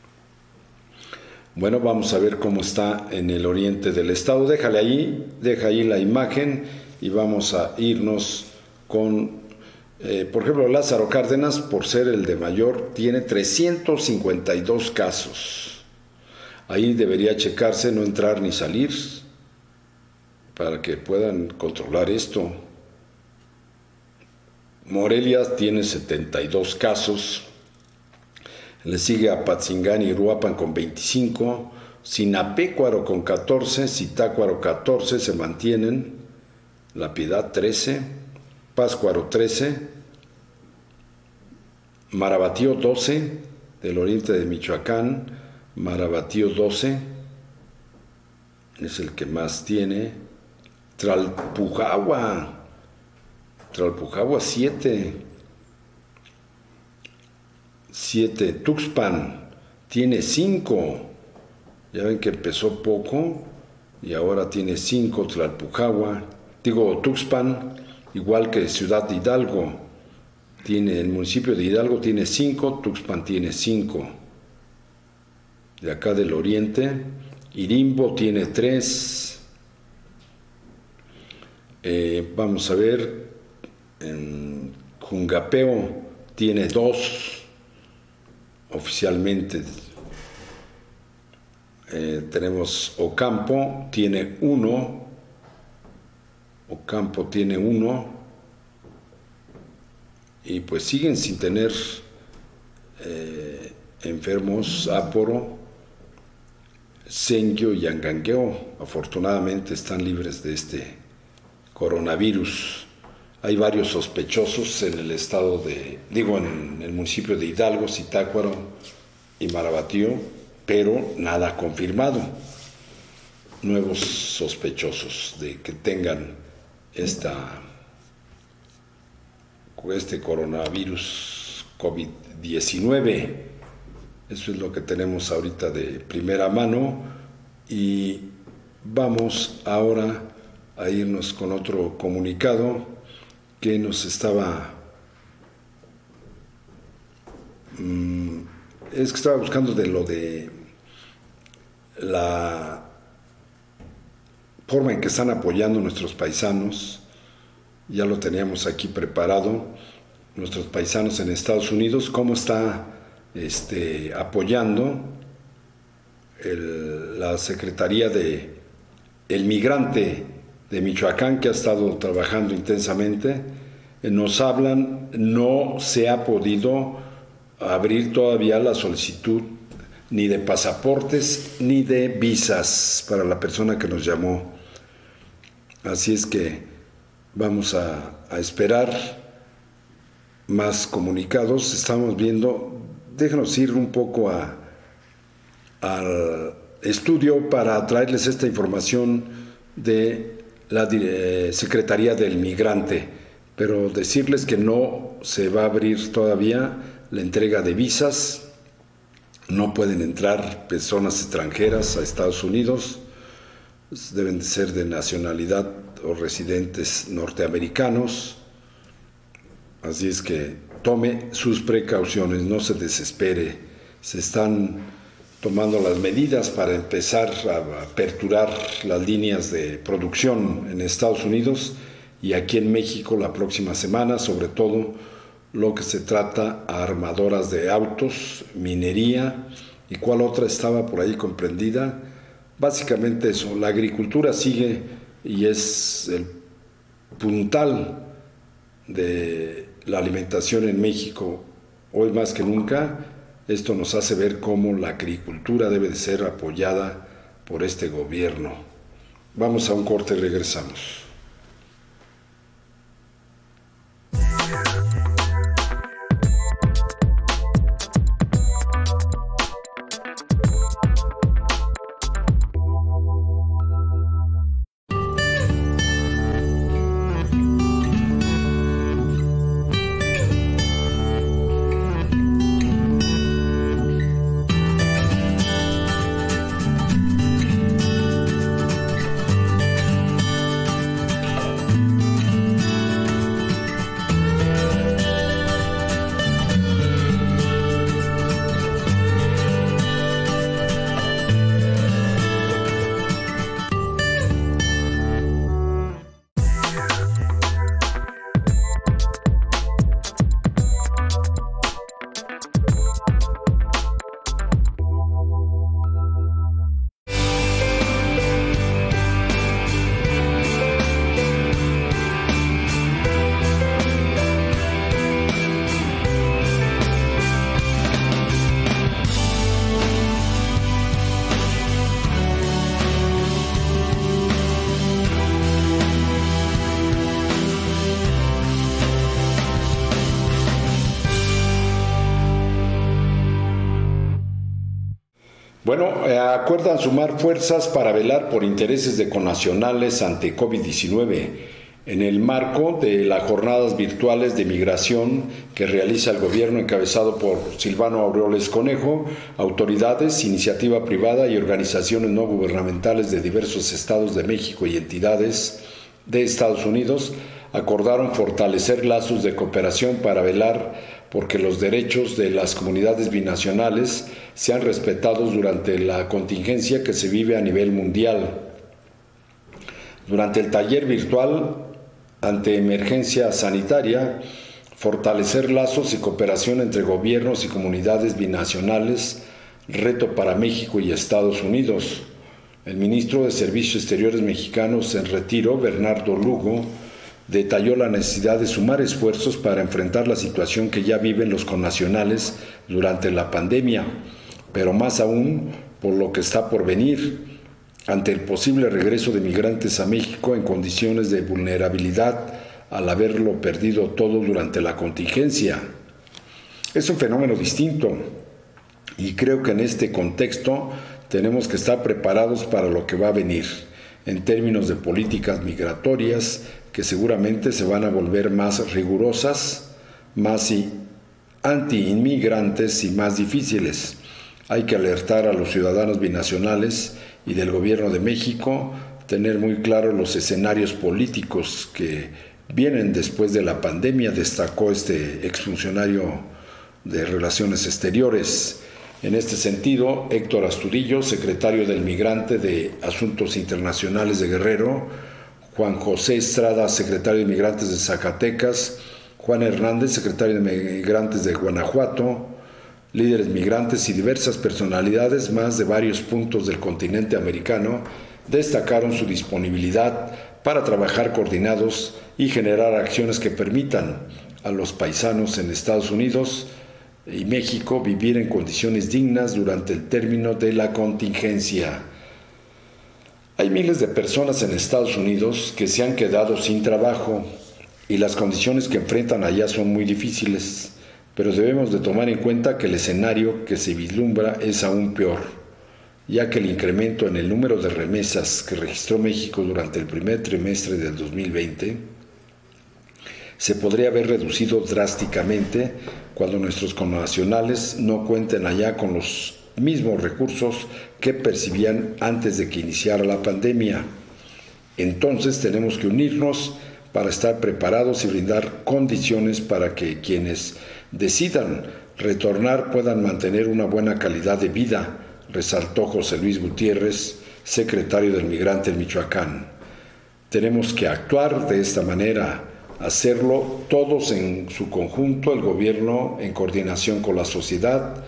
Bueno, vamos a ver cómo está en el oriente del estado. Deja ahí la imagen. Y vamos a irnos con, por ejemplo, Lázaro Cárdenas, por ser el de mayor, tiene 352 casos. Ahí debería checarse, no entrar ni salir, para que puedan controlar esto. Morelia tiene 72 casos, le sigue Apatzingán y Uruapan con 25, Sinapecuaro con 14, Zitácuaro 14 se mantienen, La Piedad 13, Pátzcuaro 13, Marabatío 12, del oriente de Michoacán, Marabatío 12, es el que más tiene, Tlalpujahua 7, Tuxpan tiene 5, ya ven que empezó poco y ahora tiene 5 Tuxpan, igual que Ciudad de Hidalgo, el municipio de Hidalgo tiene 5, Tuxpan tiene 5. De acá del oriente, Irimbo tiene 3. Vamos a ver, en Jungapeo tiene 2 oficialmente. Tenemos Ocampo, tiene 1. Y pues siguen sin tener enfermos. Aporo, Senquio y Angangueo afortunadamente están libres de este coronavirus. Hay varios sospechosos en el estado en el municipio de Hidalgo, Zitácuaro y Marabatío, pero nada confirmado. Nuevos sospechosos de que tengan este coronavirus COVID-19. Eso es lo que tenemos ahorita de primera mano y vamos ahora a irnos con otro comunicado que nos estaba... es que estaba buscando de lo de la forma en que están apoyando nuestros paisanos. Ya lo teníamos aquí preparado, nuestros paisanos en Estados Unidos, cómo está apoyando la Secretaría del Migrante de Michoacán, que ha estado trabajando intensamente. Nos hablan, no se ha podido abrir todavía la solicitud ni de pasaportes ni de visas para la persona que nos llamó. Así es que vamos a esperar más comunicados. Estamos viendo, déjenos ir un poco al estudio para traerles esta información de la Secretaría del Migrante, pero decirles que no se va a abrir todavía la entrega de visas. No pueden entrar personas extranjeras a Estados Unidos, deben de ser de nacionalidad o residentes norteamericanos. Así es que tome sus precauciones, no se desespere. Se están tomando las medidas para empezar a aperturar las líneas de producción en Estados Unidos y aquí en México la próxima semana, sobre todo lo que se trata a armadoras de autos, minería y cuál otra estaba por ahí comprendida. Básicamente eso, la agricultura sigue y es el puntal de la alimentación en México hoy más que nunca. Esto nos hace ver cómo la agricultura debe de ser apoyada por este gobierno. Vamos a un corte y regresamos. Bueno, acuerdan sumar fuerzas para velar por intereses de connacionales ante COVID-19 en el marco de las jornadas virtuales de migración que realiza el gobierno encabezado por Silvano Aureoles Conejo. Autoridades, iniciativa privada y organizaciones no gubernamentales de diversos estados de México y entidades de Estados Unidos acordaron fortalecer lazos de cooperación para velar porque los derechos de las comunidades binacionales sean respetados durante la contingencia que se vive a nivel mundial. Durante el taller virtual ante emergencia sanitaria, fortalecer lazos y cooperación entre gobiernos y comunidades binacionales, reto para México y Estados Unidos. El ministro de Servicios Exteriores mexicanos en retiro, Bernardo Lugo, detalló la necesidad de sumar esfuerzos para enfrentar la situación que ya viven los connacionales durante la pandemia, pero más aún por lo que está por venir, ante el posible regreso de migrantes a México en condiciones de vulnerabilidad al haberlo perdido todo durante la contingencia. Es un fenómeno distinto y creo que en este contexto tenemos que estar preparados para lo que va a venir en términos de políticas migratorias que seguramente se van a volver más rigurosas, más anti-inmigrantes y más difíciles. Hay que alertar a los ciudadanos binacionales y del gobierno de México, tener muy claros los escenarios políticos que vienen después de la pandemia, destacó este exfuncionario de Relaciones Exteriores. En este sentido, Héctor Astudillo, secretario del Migrante de Asuntos Internacionales de Guerrero, Juan José Estrada, secretario de Migrantes de Zacatecas, Juan Hernández, secretario de Migrantes de Guanajuato, líderes migrantes y diversas personalidades más de varios puntos del continente americano destacaron su disponibilidad para trabajar coordinados y generar acciones que permitan a los paisanos en Estados Unidos y México vivir en condiciones dignas durante el término de la contingencia. Hay miles de personas en Estados Unidos que se han quedado sin trabajo y las condiciones que enfrentan allá son muy difíciles, pero debemos de tomar en cuenta que el escenario que se vislumbra es aún peor, ya que el incremento en el número de remesas que registró México durante el primer trimestre del 2020 se podría haber reducido drásticamente cuando nuestros connacionales no cuenten allá con los mismos recursos que percibían antes de que iniciara la pandemia. Entonces tenemos que unirnos para estar preparados y brindar condiciones para que quienes decidan retornar puedan mantener una buena calidad de vida, resaltó José Luis Gutiérrez, secretario del Migrante en Michoacán. Tenemos que actuar de esta manera, hacerlo todos en su conjunto, el gobierno en coordinación con la sociedad.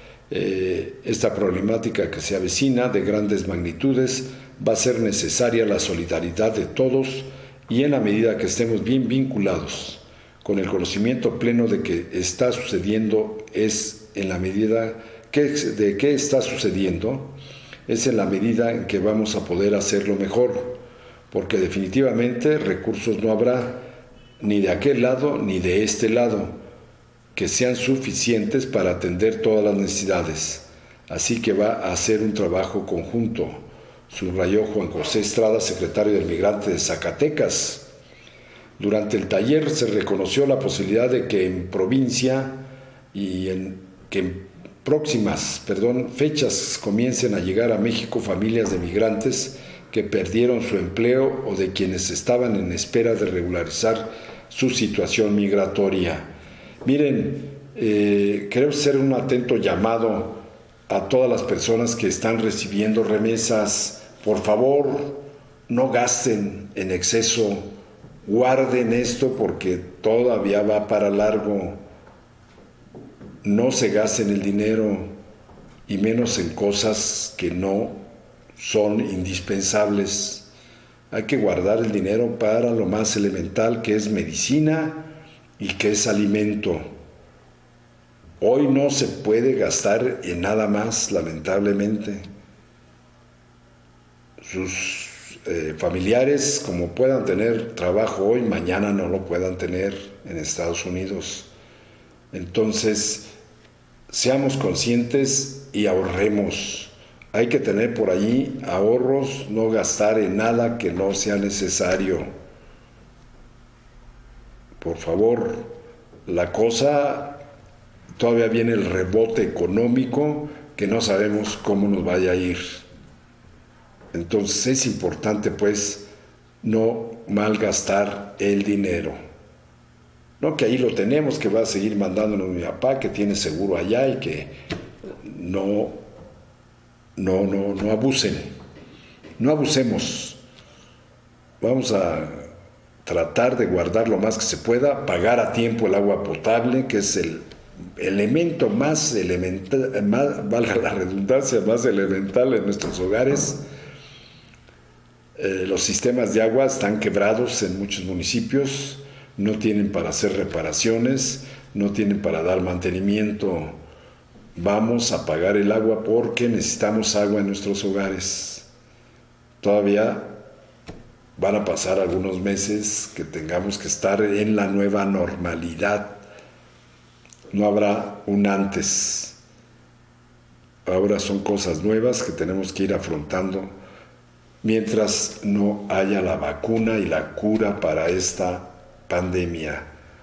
Esta problemática que se avecina de grandes magnitudes va a ser necesaria la solidaridad de todos y en la medida que estemos bien vinculados con el conocimiento pleno de que está sucediendo es en la medida de qué está sucediendo, es en la medida en que vamos a poder hacerlo mejor, porque definitivamente recursos no habrá ni de aquel lado ni de este lado que sean suficientes para atender todas las necesidades. Así que va a ser un trabajo conjunto, subrayó Juan José Estrada, secretario del Migrante de Zacatecas. Durante el taller se reconoció la posibilidad de que en provincia y en próximas fechas comiencen a llegar a México familias de migrantes que perdieron su empleo o de quienes estaban en espera de regularizar su situación migratoria. Miren, queremos hacer un atento llamado a todas las personas que están recibiendo remesas. Por favor, no gasten en exceso, guarden esto porque todavía va para largo. No se gasten el dinero y menos en cosas que no son indispensables. Hay que guardar el dinero para lo más elemental, que es medicina y que es alimento. Hoy no se puede gastar en nada más, lamentablemente. Sus familiares, como puedan tener trabajo hoy, mañana no lo puedan tener en Estados Unidos. Entonces, seamos conscientes y ahorremos Hay que tener por allí ahorros, no gastar en nada que no sea necesario. Por favor, la cosa, todavía viene el rebote económico que no sabemos cómo nos vaya a ir. Entonces es importante pues no malgastar el dinero. No que ahí lo tenemos, que va a seguir mandándonos mi papá, que tiene seguro allá y que no abusen. No abusemos. Vamos a tratar de guardar lo más que se pueda, pagar a tiempo el agua potable, que es el elemento más elemental, valga la redundancia, más elemental en nuestros hogares. Los sistemas de agua están quebrados en muchos municipios, no tienen para hacer reparaciones, no tienen para dar mantenimiento. Vamos a pagar el agua porque necesitamos agua en nuestros hogares. Todavía van a pasar algunos meses que tengamos que estar en la nueva normalidad. No habrá un antes. Ahora son cosas nuevas que tenemos que ir afrontando mientras no haya la vacuna y la cura para esta pandemia.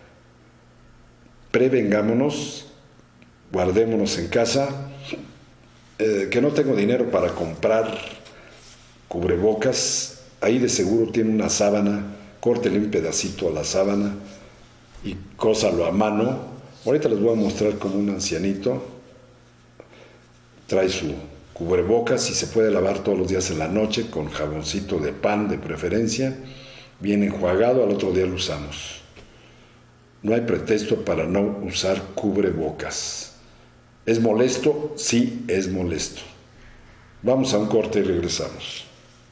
Prevengámonos, guardémonos en casa. Que no tengo dinero para comprar cubrebocas, ahí de seguro tiene una sábana, córtele un pedacito a la sábana y cósalo a mano. Ahorita les voy a mostrar como un ancianito trae su cubrebocas y se puede lavar todos los días en la noche con jaboncito de pan de preferencia, bien enjuagado, al otro día lo usamos. No hay pretexto para no usar cubrebocas. ¿Es molesto? Sí, es molesto. Vamos a un corte y regresamos.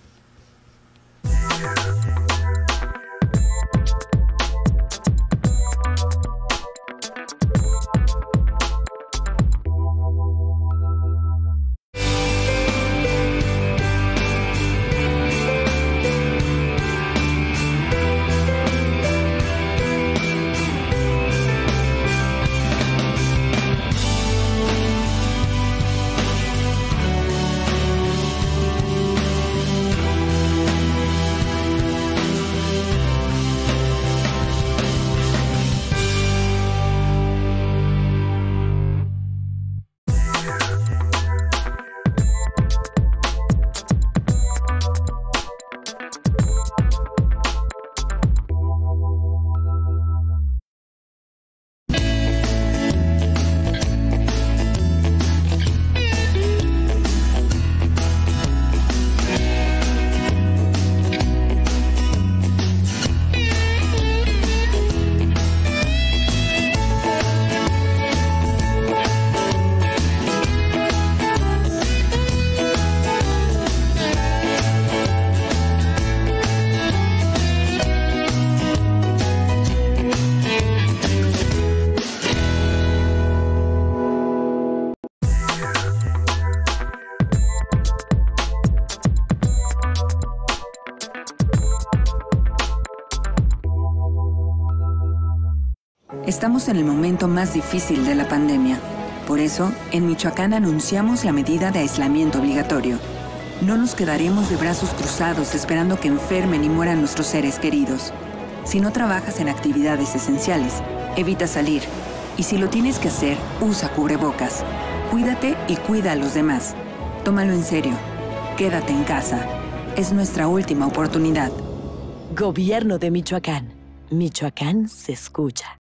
Estamos en el momento más difícil de la pandemia. Por eso, en Michoacán anunciamos la medida de aislamiento obligatorio. No nos quedaremos de brazos cruzados esperando que enfermen y mueran nuestros seres queridos. Si no trabajas en actividades esenciales, evita salir. Y si lo tienes que hacer, usa cubrebocas. Cuídate y cuida a los demás. Tómalo en serio. Quédate en casa. Es nuestra última oportunidad. Gobierno de Michoacán. Michoacán se escucha.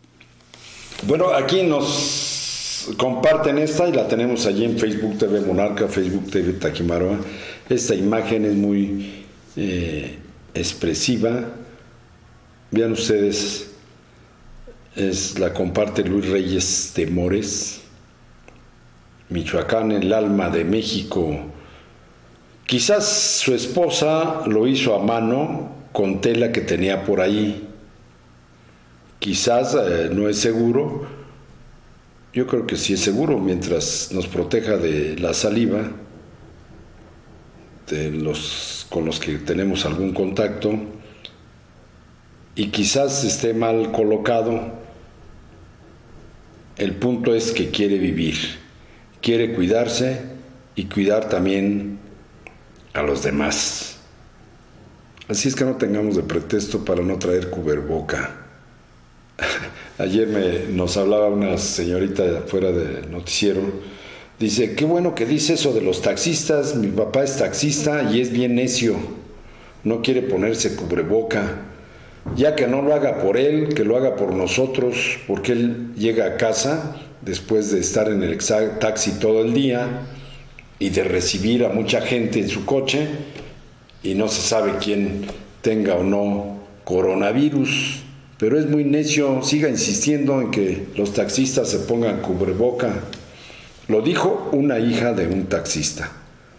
Bueno, aquí nos comparten esta y la tenemos allí en Facebook TV Monarca, Facebook TV Taquimaroa. Esta imagen es muy expresiva. Vean ustedes, la comparte Luis Reyes de Mores. Michoacán, el alma de México. Quizás su esposa lo hizo a mano con tela que tenía por ahí. Quizás no es seguro. Yo creo que sí es seguro mientras nos proteja de la saliva de los con los que tenemos algún contacto, y quizás esté mal colocado. El punto es que quiere vivir, quiere cuidarse y cuidar también a los demás. Así es que no tengamos de pretexto para no traer cubreboca. Ayer nos hablaba una señorita fuera del noticiero. Dice, qué bueno que dice eso de los taxistas. Mi papá es taxista y es bien necio. No quiere ponerse cubreboca. Ya que no lo haga por él, que lo haga por nosotros, porque él llega a casa después de estar en el taxi todo el día y de recibir a mucha gente en su coche y no se sabe quién tenga o no coronavirus. Pero es muy necio, siga insistiendo en que los taxistas se pongan cubreboca. Lo dijo una hija de un taxista.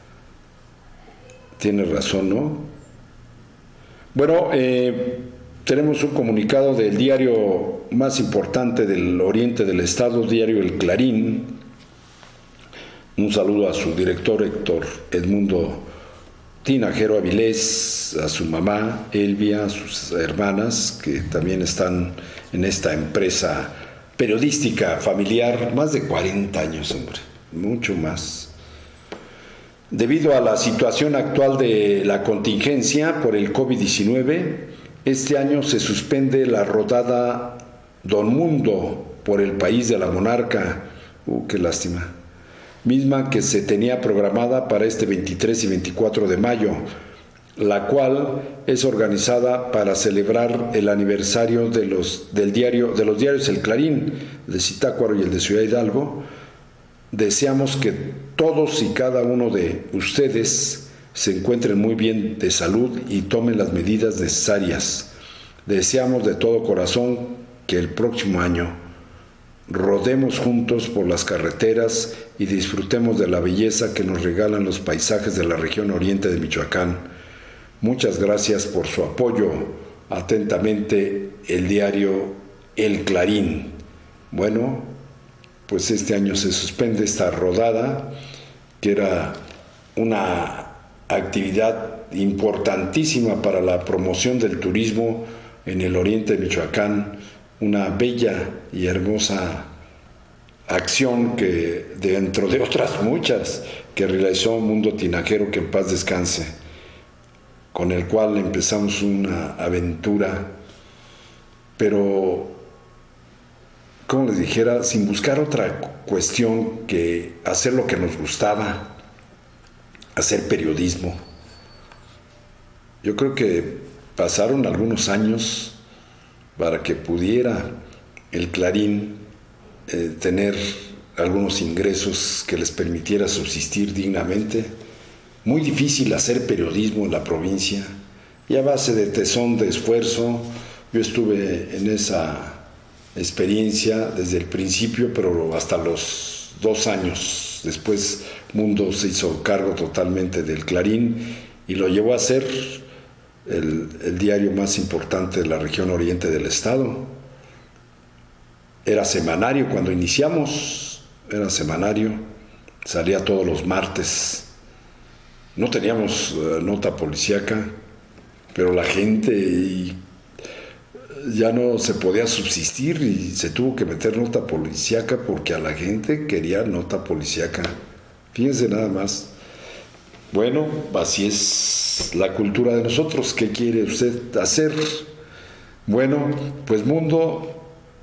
Tiene razón, ¿no? Bueno, tenemos un comunicado del diario más importante del oriente del estado, diario El Clarín. Un saludo a su director, Héctor Edmundo Tinajero Avilés, a su mamá, Elvia, a sus hermanas, que también están en esta empresa periodística familiar, más de 40 años, hombre, mucho más. Debido a la situación actual de la contingencia por el COVID-19, este año se suspende la rodada Don Mundo por el país de la monarca. Qué lástima. Misma que se tenía programada para este 23 y 24 de mayo, la cual es organizada para celebrar el aniversario de los diarios El Clarín, de Zitácuaro y el de Ciudad Hidalgo. Deseamos que todos y cada uno de ustedes se encuentren muy bien de salud y tomen las medidas necesarias. Deseamos de todo corazón que el próximo año rodemos juntos por las carreteras y disfrutemos de la belleza que nos regalan los paisajes de la región oriente de Michoacán. Muchas gracias por su apoyo. Atentamente, el diario El Clarín. Bueno, pues este año se suspende esta rodada, que era una actividad importantísima para la promoción del turismo en el oriente de Michoacán, una bella y hermosa acción que, dentro de otras muchas, que realizó Mundo Tinajero, que en paz descanse, con el cual empezamos una aventura, pero, como les dijera, sin buscar otra cuestión que hacer lo que nos gustaba, hacer periodismo. Yo creo que pasaron algunos años para que pudiera el Clarín tener algunos ingresos que les permitiera subsistir dignamente. Muy difícil hacer periodismo en la provincia, y a base de tesón, de esfuerzo. Yo estuve en esa experiencia desde el principio, pero hasta los 2 años. Después Mundo se hizo cargo totalmente del Clarín y lo llevó a ser el diario más importante de la región oriente del estado. Era semanario cuando iniciamos, era semanario, salía todos los martes. No teníamos nota policíaca, pero la gente ya no se podía subsistir y se tuvo que meter nota policíaca porque a la gente quería nota policíaca. Fíjense nada más. Bueno, así es la cultura de nosotros. ¿Qué quiere usted hacer? Bueno, pues Mundo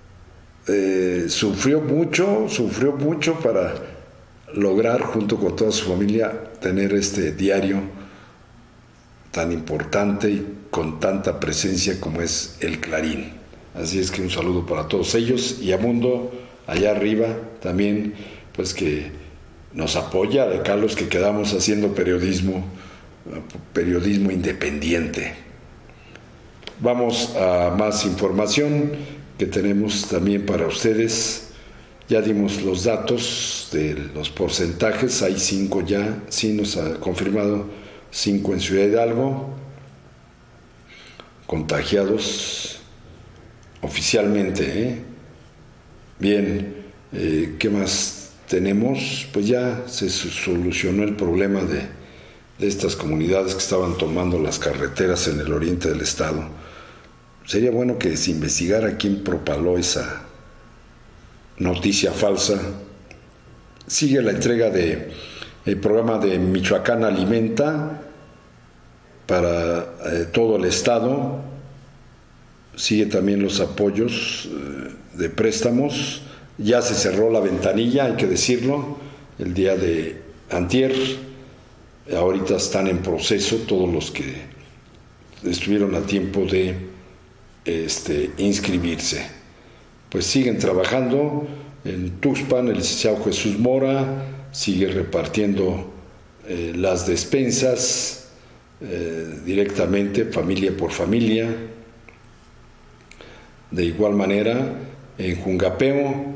sufrió mucho para lograr, junto con toda su familia, tener este diario tan importante y con tanta presencia como es el Clarín. Así es que un saludo para todos ellos, y a Mundo allá arriba también, pues que nos apoya, de Carlos, que quedamos haciendo periodismo independiente. Vamos a más información que tenemos también para ustedes. Ya dimos los datos de los porcentajes, hay 5 ya, sí nos ha confirmado 5 en Ciudad Hidalgo, contagiados oficialmente. Bien, ¿qué más tenemos? Pues ya se solucionó el problema de estas comunidades que estaban tomando las carreteras en el oriente del estado. Sería bueno que se investigara quién propaló esa noticia falsa. Sigue la entrega de el programa de Michoacán Alimenta para todo el estado. Sigue también los apoyos de préstamos. Ya se cerró la ventanilla, hay que decirlo, el día de antier. Ahorita están en proceso todos los que estuvieron a tiempo de inscribirse. Pues siguen trabajando. En Tuxpan, el licenciado Jesús Mora sigue repartiendo las despensas directamente, familia por familia. De igual manera, en Jungapeo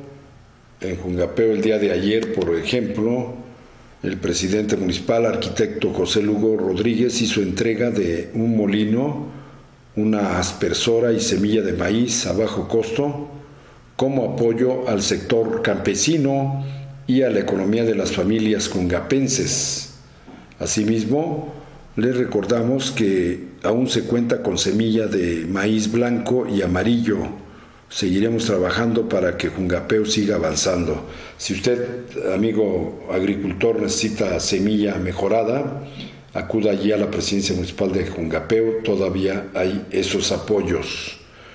el día de ayer, por ejemplo, el presidente municipal, arquitecto José Lugo Rodríguez, hizo entrega de un molino, una aspersora y semilla de maíz a bajo costo, como apoyo al sector campesino y a la economía de las familias jungapenses. Asimismo, les recordamos que aún se cuenta con semilla de maíz blanco y amarillo. Seguiremos trabajando para que Jungapeo siga avanzando. Si usted, amigo agricultor, necesita semilla mejorada, acuda allí a la presidencia municipal de Jungapeo, todavía hay esos apoyos.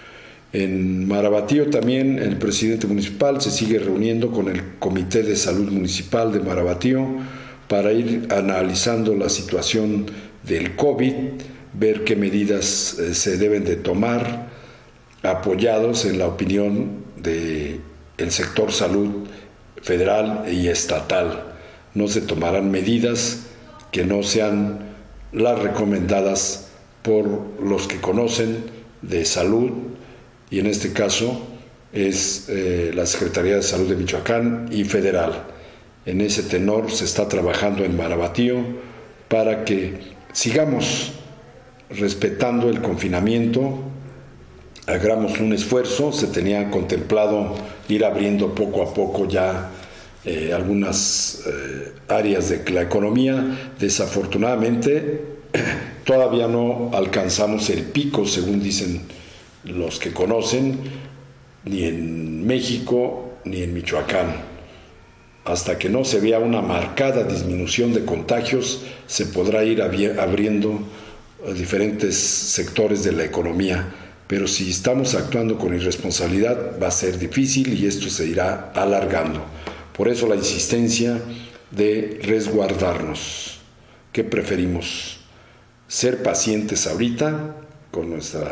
En Marabatío también el presidente municipal se sigue reuniendo con el Comité de Salud Municipal de Marabatío para ir analizando la situación del COVID, ver qué medidas se deben de tomar, apoyados en la opinión del sector salud federal y estatal. No se tomarán medidas que no sean las recomendadas por los que conocen de salud, y en este caso es la Secretaría de Salud de Michoacán y federal. En ese tenor se está trabajando en Marabatío para que sigamos respetando el confinamiento, hagamos un esfuerzo. Se tenía contemplado ir abriendo poco a poco ya algunas áreas de la economía. Desafortunadamente todavía no alcanzamos el pico, según dicen los que conocen, ni en México ni en Michoacán. Hasta que no se vea una marcada disminución de contagios, se podrá ir abriendo diferentes sectores de la economía. Pero si estamos actuando con irresponsabilidad, va a ser difícil y esto se irá alargando. Por eso la insistencia de resguardarnos. ¿Qué preferimos? ¿Ser pacientes ahorita con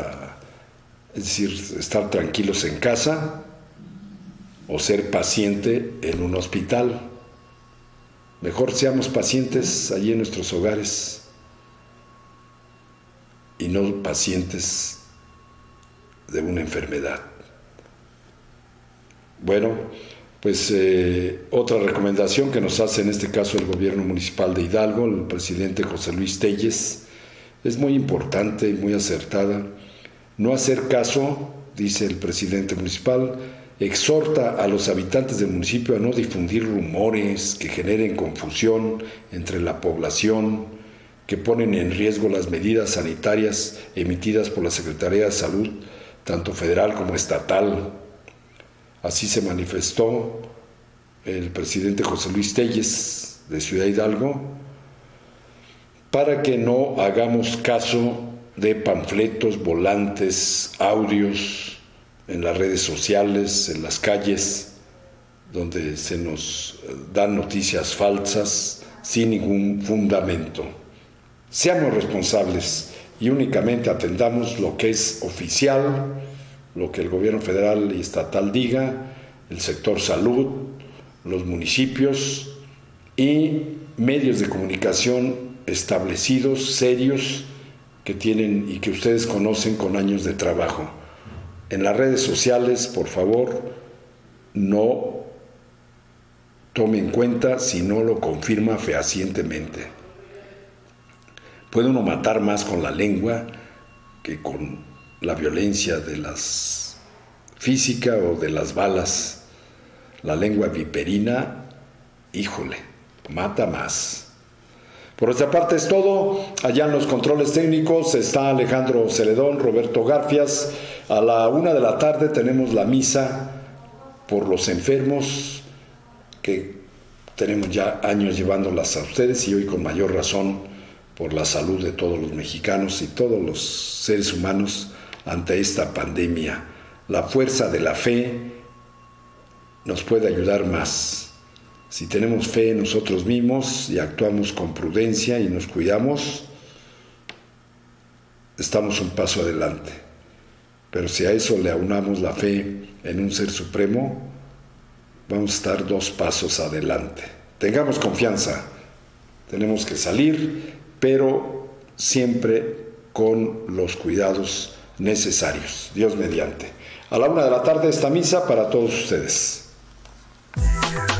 es decir, estar tranquilos en casa, o ser paciente en un hospital? Mejor seamos pacientes allí en nuestros hogares y no pacientes de una enfermedad. Bueno, pues otra recomendación que nos hace en este caso el gobierno municipal de Hidalgo, el presidente José Luis Telles, es muy importante y muy acertada. No hacer caso, dice el presidente municipal, exhorta a los habitantes del municipio a no difundir rumores que generen confusión entre la población, que ponen en riesgo las medidas sanitarias emitidas por la Secretaría de Salud, tanto federal como estatal. Así se manifestó el presidente José Luis Telles de Ciudad Hidalgo, para que no hagamos caso de panfletos, volantes, audios en las redes sociales, en las calles, donde se nos dan noticias falsas sin ningún fundamento. Seamos responsables y únicamente atendamos lo que es oficial, lo que el gobierno federal y estatal diga, el sector salud, los municipios y medios de comunicación establecidos, serios, que tienen y que ustedes conocen con años de trabajo. En las redes sociales, por favor, no tome en cuenta si no lo confirma fehacientemente. Puede uno matar más con la lengua que con la violencia de las física o de las balas. La lengua viperina, híjole, mata más. Por nuestra parte es todo. Allá en los controles técnicos está Alejandro Celedón, Roberto Garfias. A la 1:00 p.m. tenemos la misa por los enfermos que tenemos ya años llevándolas a ustedes y hoy con mayor razón por la salud de todos los mexicanos y todos los seres humanos ante esta pandemia. La fuerza de la fe nos puede ayudar más. Si tenemos fe en nosotros mismos y actuamos con prudencia y nos cuidamos, estamos un paso adelante. Pero si a eso le aunamos la fe en un ser supremo, vamos a estar 2 pasos adelante. Tengamos confianza, tenemos que salir, pero siempre con los cuidados necesarios. Dios mediante. A la 1 de la tarde esta misa para todos ustedes.